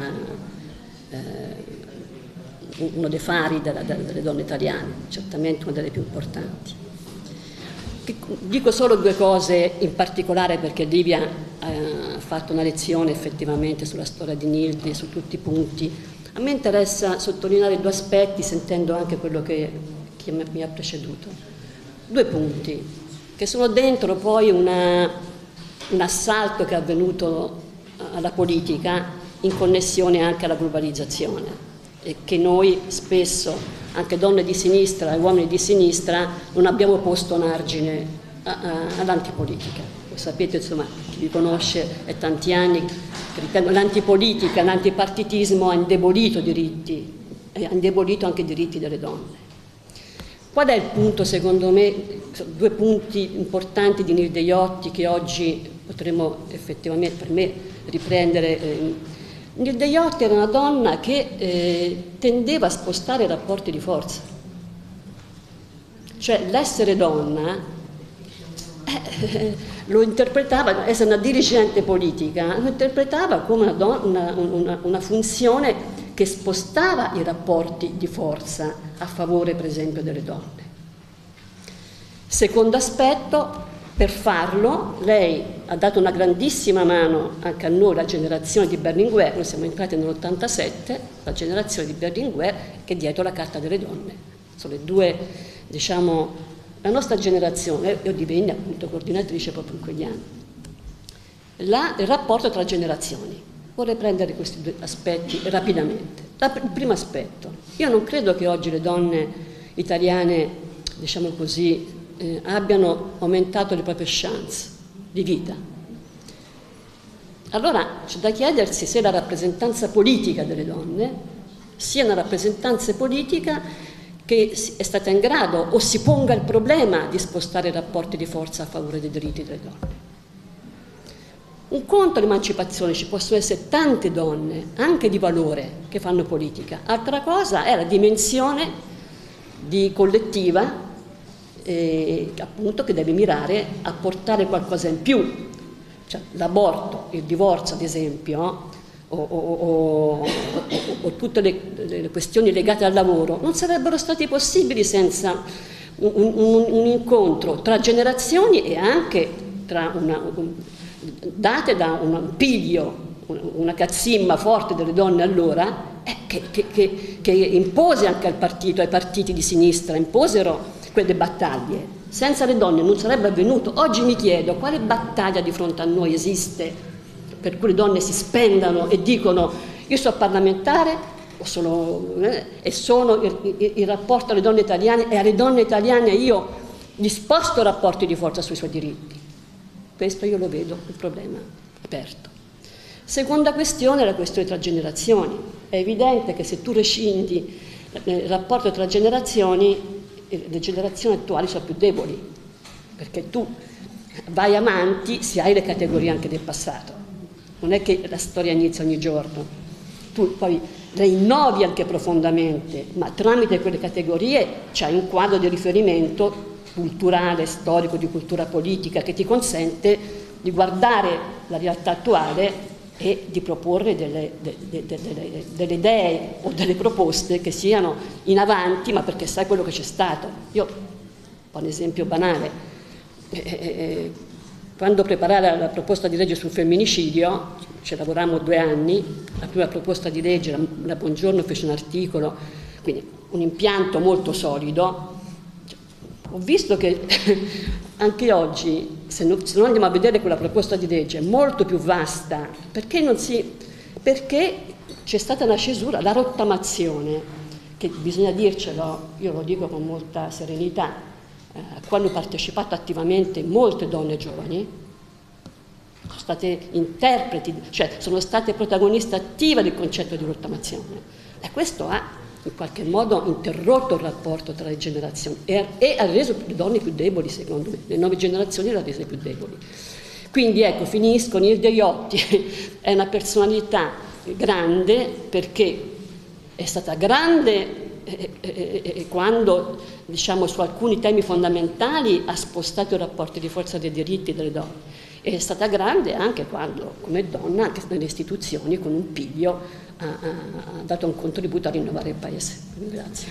H: uno dei fari delle donne italiane, certamente una delle più importanti. Dico solo due cose in particolare perché Livia ha fatto una lezione effettivamente sulla storia di Nilde, su tutti i punti. A me interessa sottolineare due aspetti, sentendo anche quello che mi ha preceduto. Due punti, che sono dentro poi un assalto che è avvenuto alla politica in connessione anche alla globalizzazione e che noi spesso, anche donne di sinistra e uomini di sinistra, non abbiamo posto un argine all'antipolitica. Lo sapete, insomma, chi vi conosce è tanti anni, l'antipolitica, l'antipartitismo ha indebolito diritti, ha indebolito anche i diritti delle donne. Qual è il punto, secondo me, due punti importanti di Nilde Iotti che oggi potremmo effettivamente, per me, riprendere. Nilde Iotti era una donna che tendeva a spostare i rapporti di forza. Cioè l'essere donna lo interpretava, essere una dirigente politica, lo interpretava come una funzione che spostava i rapporti di forza a favore, per esempio, delle donne. Secondo aspetto, per farlo, lei ha dato una grandissima mano anche a noi, la generazione di Berlinguer. Noi siamo entrati nell'87, la generazione di Berlinguer che è dietro la Carta delle Donne. Sono le due, diciamo, la nostra generazione. Io divenni appunto coordinatrice proprio in quegli anni. Il rapporto tra generazioni. Vorrei prendere questi due aspetti rapidamente. Il primo aspetto. Io non credo che oggi le donne italiane, diciamo così, abbiano aumentato le proprie chance di vita. Allora c'è da chiedersi se la rappresentanza politica delle donne sia una rappresentanza politica che è stata in grado o si ponga il problema di spostare i rapporti di forza a favore dei diritti delle donne. Un conto l'emancipazione, ci possono essere tante donne, anche di valore, che fanno politica. Altra cosa è la dimensione collettiva appunto che deve mirare a portare qualcosa in più, cioè l'aborto, il divorzio ad esempio, o tutte le questioni legate al lavoro non sarebbero stati possibili senza un incontro tra generazioni e anche date da un piglio, una cazzimma forte delle donne allora, che impose anche ai partiti di sinistra, imposero quelle battaglie. Senza le donne non sarebbe avvenuto. Oggi mi chiedo quale battaglia di fronte a noi esiste per cui le donne si spendano e dicono io sono parlamentare e sono il rapporto alle donne italiane, e alle donne italiane io gli sposto rapporti di forza sui suoi diritti. Questo io lo vedo un problema aperto. Seconda questione è la questione tra generazioni. È evidente che se tu rescindi il rapporto tra generazioni, le generazioni attuali sono più deboli, perché tu vai avanti se hai le categorie anche del passato. Non è che la storia inizia ogni giorno, tu poi le innovi anche profondamente, ma tramite quelle categorie c'hai un quadro di riferimento culturale, storico, di cultura politica che ti consente di guardare la realtà attuale e di proporre delle idee o delle proposte che siano in avanti, ma perché sai quello che c'è stato. Io ho un esempio banale. Quando preparai la proposta di legge sul femminicidio, ci lavorammo 2 anni, la prima proposta di legge, la Bongiorno fece un articolo, quindi un impianto molto solido. Ho visto che anche oggi, se non andiamo a vedere quella proposta di legge, è molto più vasta, perché c'è stata una cesura, la rottamazione, che bisogna dircelo, io lo dico con molta serenità, a cui hanno partecipato attivamente molte donne giovani, sono state interpreti, cioè sono state protagoniste attive del concetto di rottamazione, e questo ha in qualche modo interrotto il rapporto tra le generazioni e ha reso le donne più deboli, secondo me, le nuove generazioni le ha rese più deboli. Quindi ecco, finisco, Nilde Iotti è una personalità grande perché è stata grande quando, diciamo, su alcuni temi fondamentali ha spostato i rapporti di forza dei diritti delle donne, e è stata grande anche quando, come donna, anche nelle istituzioni, con un piglio, ha dato un contributo a rinnovare il Paese. Grazie.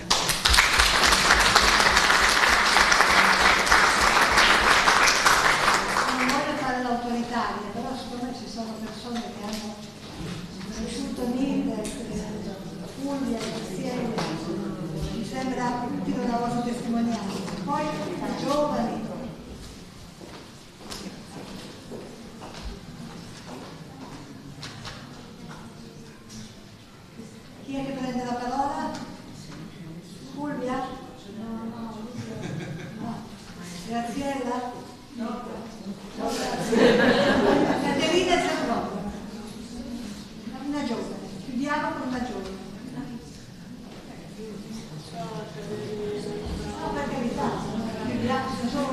C: Non voglio fare l'autoritaria, però secondo me ci sono persone che hanno vissuto Nilde, Fulvia, Graziella, mi sembra utile una vostra testimonianza. Poi da giovani. Chi è che prende la parola? Fulvia? No. Graziella? No. Caterina c'è proprio. Una giovane. Chiudiamo con una giovane. No, per carità, chiudiamo, se sono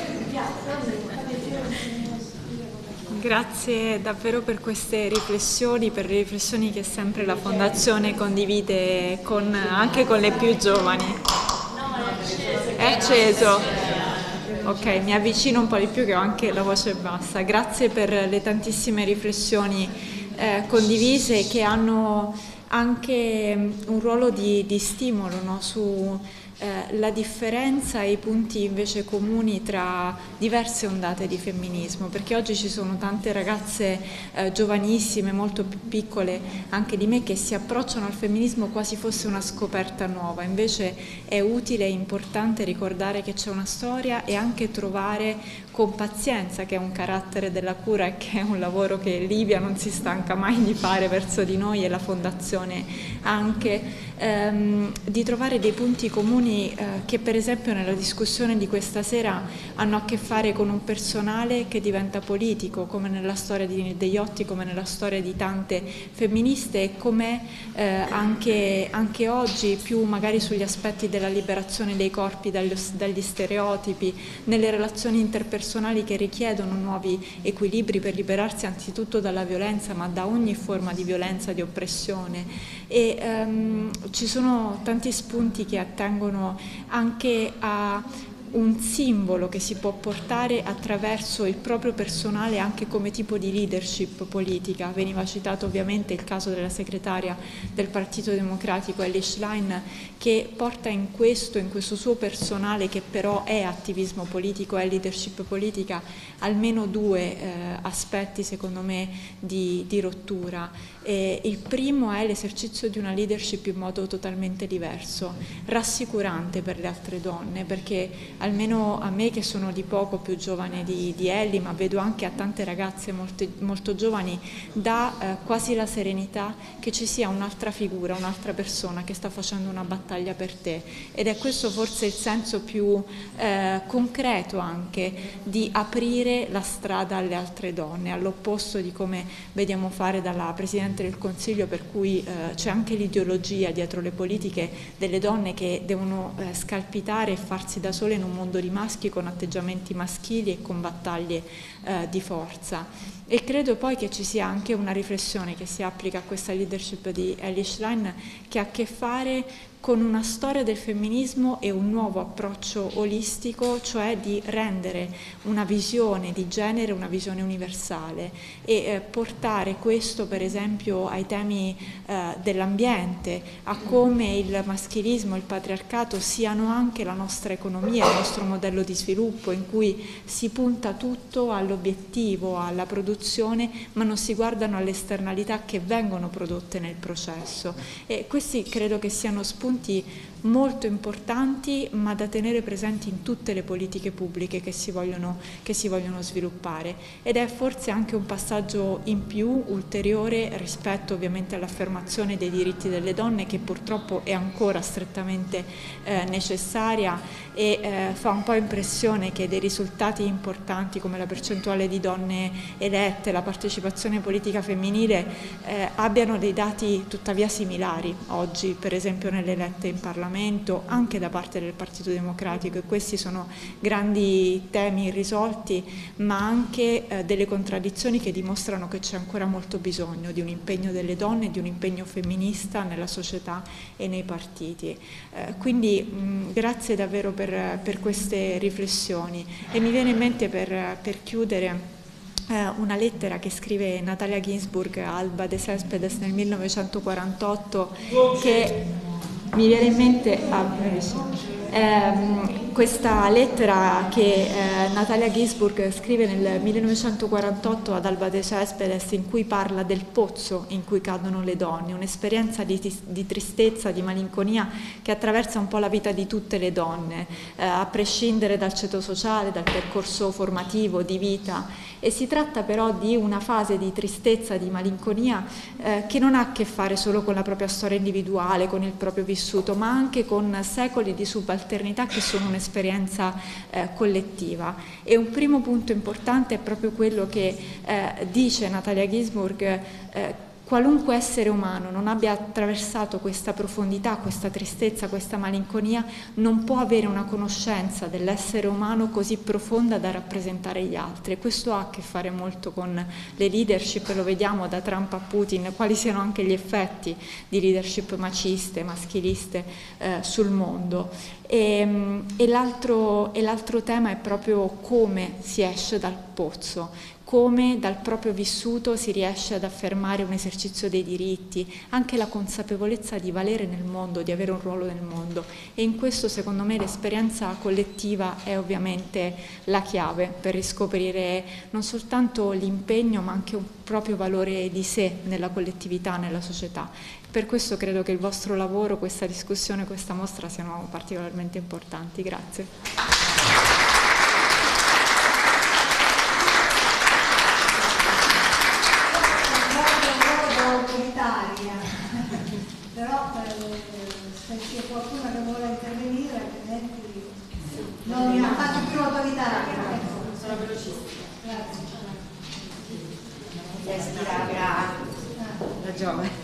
I: Grazie davvero per queste riflessioni, per le riflessioni che sempre la Fondazione condivide anche con le più giovani. È acceso. Ok, mi avvicino un po' di più che ho anche la voce bassa. Grazie per le tantissime riflessioni condivise, che hanno anche un ruolo di stimolo, no? Su la differenza e i punti invece comuni tra diverse ondate di femminismo, perché oggi ci sono tante ragazze giovanissime, molto più piccole anche di me, che si approcciano al femminismo quasi fosse una scoperta nuova. Invece è utile e importante ricordare che c'è una storia e anche trovare con pazienza, che è un carattere della cura e che è un lavoro che Livia non si stanca mai di fare verso di noi, e la Fondazione anche, di trovare dei punti comuni che per esempio nella discussione di questa sera hanno a che fare con un personale che diventa politico, come nella storia di Nilde Iotti, come nella storia di tante femministe, e come anche oggi più magari sugli aspetti della liberazione dei corpi dagli stereotipi, nelle relazioni interpersonali che richiedono nuovi equilibri per liberarsi anzitutto dalla violenza, ma da ogni forma di violenza, di oppressione. E ci sono tanti spunti che attengono anche a un simbolo che si può portare attraverso il proprio personale anche come tipo di leadership politica. Veniva citato ovviamente il caso della segretaria del Partito Democratico Elly Schlein, che porta in questo suo personale, che però è attivismo politico, è leadership politica, almeno due aspetti secondo me di rottura. Il primo è l'esercizio di una leadership in modo totalmente diverso, rassicurante per le altre donne, perché almeno a me, che sono di poco più giovane di Elly, ma vedo anche a tante ragazze molto giovani, dà quasi la serenità che ci sia un'altra figura, un'altra persona che sta facendo una battaglia per te, ed è questo forse il senso più concreto anche di aprire la strada alle altre donne, all'opposto di come vediamo fare dalla Presidente del Consiglio, per cui c'è anche l'ideologia dietro le politiche delle donne che devono scalpitare e farsi da sole in un mondo di maschi, con atteggiamenti maschili e con battaglie di forza. E credo poi che ci sia anche una riflessione che si applica a questa leadership di Elly Schlein, che ha a che fare con una storia del femminismo e un nuovo approccio olistico, cioè di rendere una visione di genere una visione universale e portare questo per esempio ai temi dell'ambiente, a come il maschilismo e il patriarcato siano anche la nostra economia, il nostro modello di sviluppo, in cui si punta tutto all'obiettivo, alla produzione, ma non si guardano alle esternalità che vengono prodotte nel processo. E questi credo che siano spunti molto importanti, ma da tenere presenti in tutte le politiche pubbliche che si vogliono sviluppare, ed è forse anche un passaggio in più ulteriore rispetto ovviamente all'affermazione dei diritti delle donne, che purtroppo è ancora strettamente necessaria, e fa un po' impressione che dei risultati importanti come la percentuale di donne elette, la partecipazione politica femminile abbiano dei dati tuttavia similari oggi, per esempio nelle elette in Parlamento, anche da parte del Partito Democratico, e questi sono grandi temi irrisolti, ma anche delle contraddizioni che dimostrano che c'è ancora molto bisogno di un impegno delle donne, di un impegno femminista nella società e nei partiti. Quindi grazie davvero per queste riflessioni, e mi viene in mente per chiudere una lettera che scrive Natalia Ginsburg a Alba de Céspedes nel 1948, che mi viene in mente questa lettera che Natalia Ginsburg scrive nel 1948 ad Alba de Céspedes, in cui parla del pozzo in cui cadono le donne, un'esperienza di tristezza, di malinconia che attraversa un po' la vita di tutte le donne, a prescindere dal ceto sociale, dal percorso formativo, di vita. E si tratta però di una fase di tristezza, di malinconia che non ha a che fare solo con la propria storia individuale, con il proprio vissuto, ma anche con secoli di subalternità che sono un'esperienza collettiva. E un primo punto importante è proprio quello che dice Natalia Ginsburg: qualunque essere umano non abbia attraversato questa profondità, questa tristezza, questa malinconia, non può avere una conoscenza dell'essere umano così profonda da rappresentare gli altri. E questo ha a che fare molto con le leadership, lo vediamo da Trump a Putin, quali siano anche gli effetti di leadership maciste, maschiliste sul mondo. E l'altro tema è proprio come si esce dal pozzo, come dal proprio vissuto si riesce ad affermare un esercizio dei diritti, anche la consapevolezza di valere nel mondo, di avere un ruolo nel mondo. E in questo, secondo me, l'esperienza collettiva è ovviamente la chiave per riscoprire non soltanto l'impegno, ma anche un proprio valore di sé nella collettività, nella società. Per questo credo che il vostro lavoro, questa discussione, questa mostra siano particolarmente importanti. Grazie.
C: Però se c'è qualcuno che vuole intervenire, altrimenti non mi faccio più autoritaria.
J: Sono velocissima.
C: Ragione.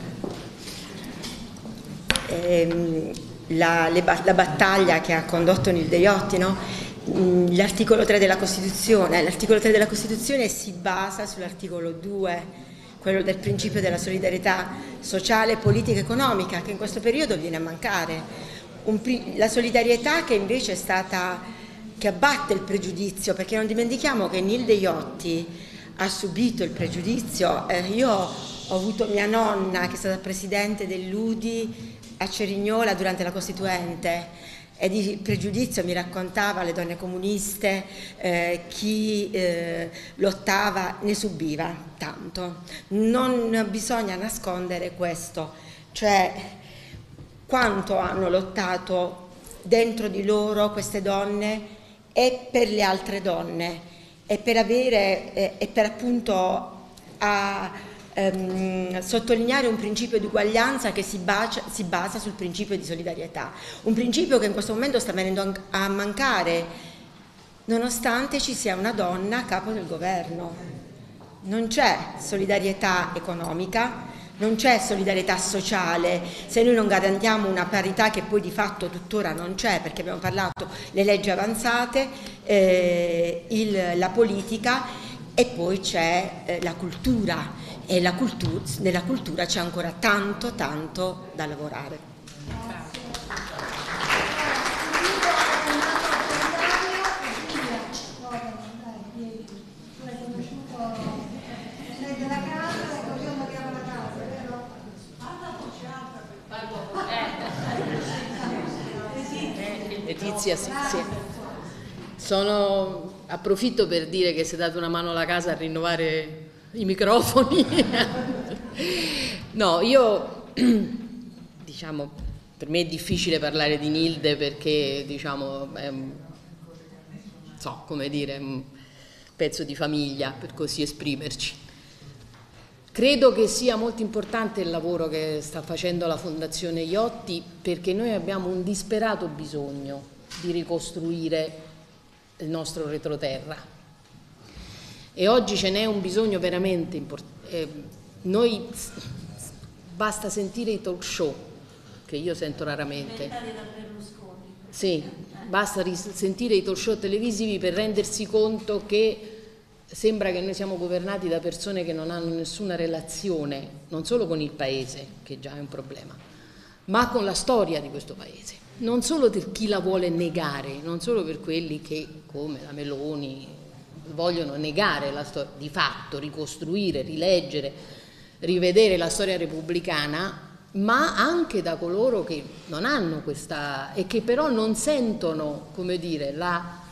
J: La battaglia che ha condotto Nilde Iotti, no? L'articolo 3 della Costituzione si basa sull'articolo 2, quello del principio della solidarietà sociale, politica e economica, che in questo periodo viene a mancare. La solidarietà che invece è stata che abbatte il pregiudizio, perché non dimentichiamo che Nilde Iotti ha subito il pregiudizio. Io ho avuto mia nonna che è stata presidente dell'UDI a Cerignola durante la Costituente, e di pregiudizio mi raccontava le donne comuniste, chi lottava ne subiva tanto. Non bisogna nascondere questo, cioè quanto hanno lottato dentro di loro queste donne e per le altre donne, e per avere e per appunto sottolineare un principio di uguaglianza che si basa sul principio di solidarietà, un principio che in questo momento sta venendo a mancare nonostante ci sia una donna a capo del governo. Non c'è solidarietà economica, non c'è solidarietà sociale se noi non garantiamo una parità che poi di fatto tuttora non c'è, perché abbiamo parlato le leggi avanzate, la politica, e poi c'è la cultura. E nella cultura c'è ancora tanto da lavorare.
K: Letizia, sì. Approfitto per dire che si è dato una mano alla casa a rinnovare i microfoni. No, io diciamo, per me è difficile parlare di Nilde perché diciamo è un pezzo di famiglia, per così esprimerci. Credo che sia molto importante il lavoro che sta facendo la Fondazione Iotti, perché noi abbiamo un disperato bisogno di ricostruire il nostro retroterra. E oggi ce n'è un bisogno veramente importante. Noi basta sentire i talk show, che io sento raramente. Sì, basta sentire i talk show televisivi per rendersi conto che sembra che noi siamo governati da persone che non hanno nessuna relazione, non solo con il paese, che già è un problema, ma con la storia di questo paese. Non solo per chi la vuole negare, non solo per quelli che, come la Meloni, vogliono negare la storia, di fatto ricostruire, rileggere, rivedere la storia repubblicana, ma anche da coloro che non hanno questa, e che però non sentono, come dire, la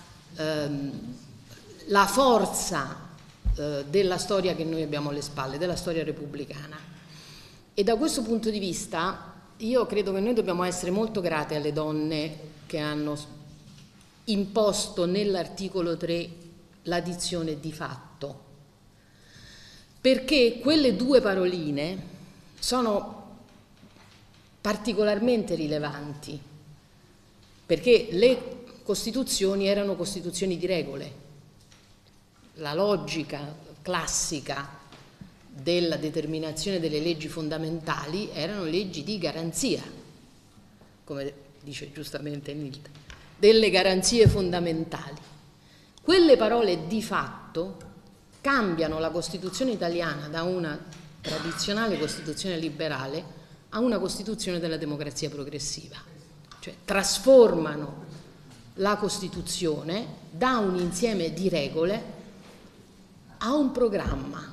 K: forza della storia che noi abbiamo alle spalle, della storia repubblicana. E da questo punto di vista io credo che noi dobbiamo essere molto grati alle donne che hanno imposto nell'articolo 3 la dizione di fatto, perché quelle due paroline sono particolarmente rilevanti, perché le costituzioni erano costituzioni di regole. La logica classica della determinazione delle leggi fondamentali erano leggi di garanzia, come dice giustamente Nilde, delle garanzie fondamentali. Quelle parole di fatto cambiano la Costituzione italiana da una tradizionale Costituzione liberale a una Costituzione della democrazia progressiva, cioè trasformano la Costituzione da un insieme di regole a un programma,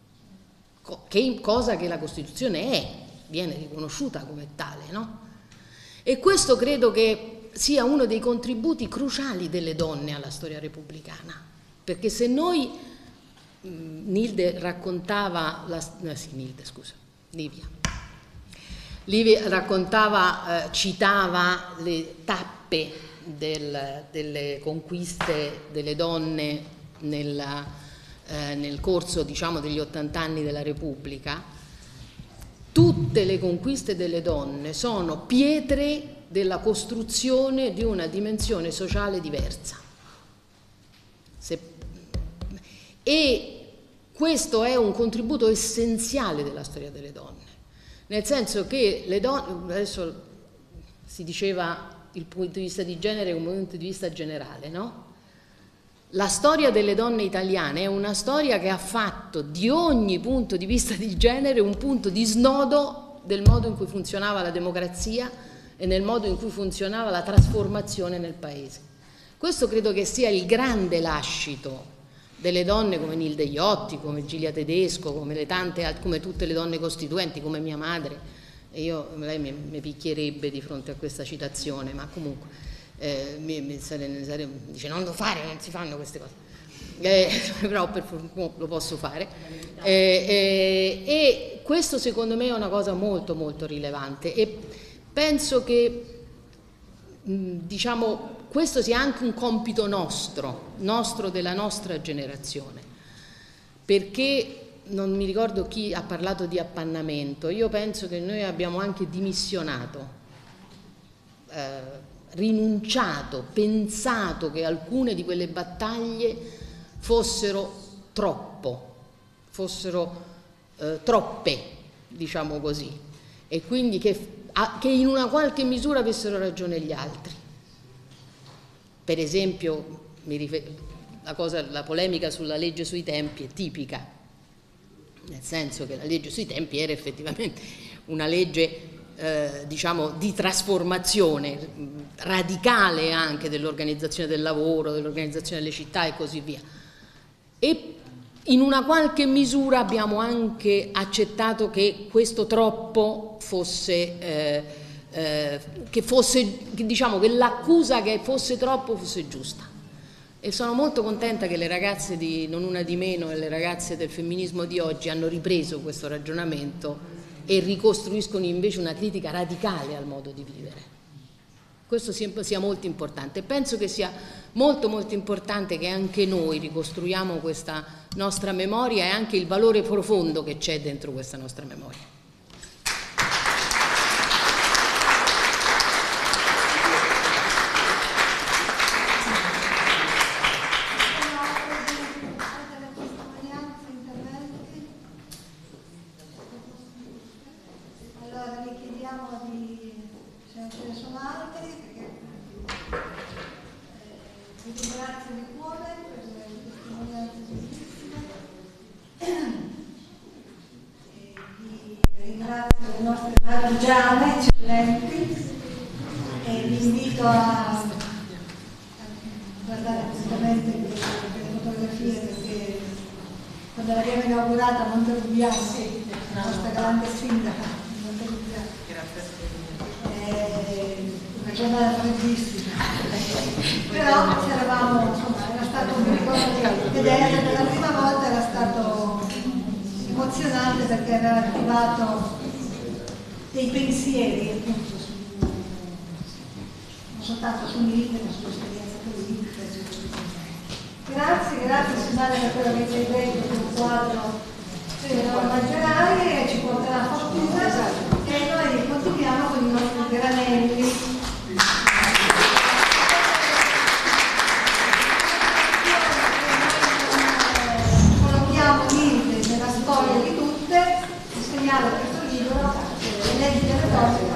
K: cosa che la Costituzione è, viene riconosciuta come tale, no? E questo credo che sia uno dei contributi cruciali delle donne alla storia repubblicana, perché se noi, Livia raccontava, citava le tappe delle conquiste delle donne nel corso, diciamo, degli 80 anni della Repubblica. Tutte le conquiste delle donne sono pietre della costruzione di una dimensione sociale diversa. E questo è un contributo essenziale della storia delle donne, nel senso che le donne, adesso si diceva il punto di vista di genere come un punto di vista generale, no? La storia delle donne italiane è una storia che ha fatto di ogni punto di vista di genere un punto di snodo del modo in cui funzionava la democrazia e nel modo in cui funzionava la trasformazione nel paese. Questo credo che sia il grande lascito delle donne come Nilde Iotti, come Gilia Tedesco, come come tutte le donne costituenti, come mia madre. E lei mi picchierebbe di fronte a questa citazione, ma comunque dice non lo fare, non si fanno queste cose. Però lo posso fare. E questo secondo me è una cosa molto molto rilevante, e penso che diciamo questo sia anche un compito nostro della nostra generazione, perché non mi ricordo chi ha parlato di appannamento. Io penso che noi abbiamo anche dimissionato, rinunciato, pensato che alcune di quelle battaglie fossero troppe, diciamo così, e quindi che in una qualche misura avessero ragione gli altri. Per esempio, la polemica sulla legge sui tempi è tipica, nel senso che la legge sui tempi era effettivamente una legge diciamo di trasformazione radicale anche dell'organizzazione del lavoro, dell'organizzazione delle città e così via, e in una qualche misura abbiamo anche accettato che questo troppo fosse diciamo che l'accusa che fosse troppo fosse giusta. E sono molto contenta che le ragazze di Non Una di Meno e le ragazze del femminismo di oggi hanno ripreso questo ragionamento e ricostruiscono invece una critica radicale al modo di vivere. Questo sia molto importante. Penso che sia molto molto importante che anche noi ricostruiamo questa nostra memoria e anche il valore profondo che c'è dentro questa nostra memoria.
C: Dei pensieri appunto non soltanto su Nilde ma sull'esperienza politica. Grazie Susanna per quello che ci hai detto sul quadro delle norme giornali, ci porterà fortuna e noi continuiamo con i nostri granelli. Collochiamo Nilde nella storia di tutte, segnalo questo libro, Leggi delle donne.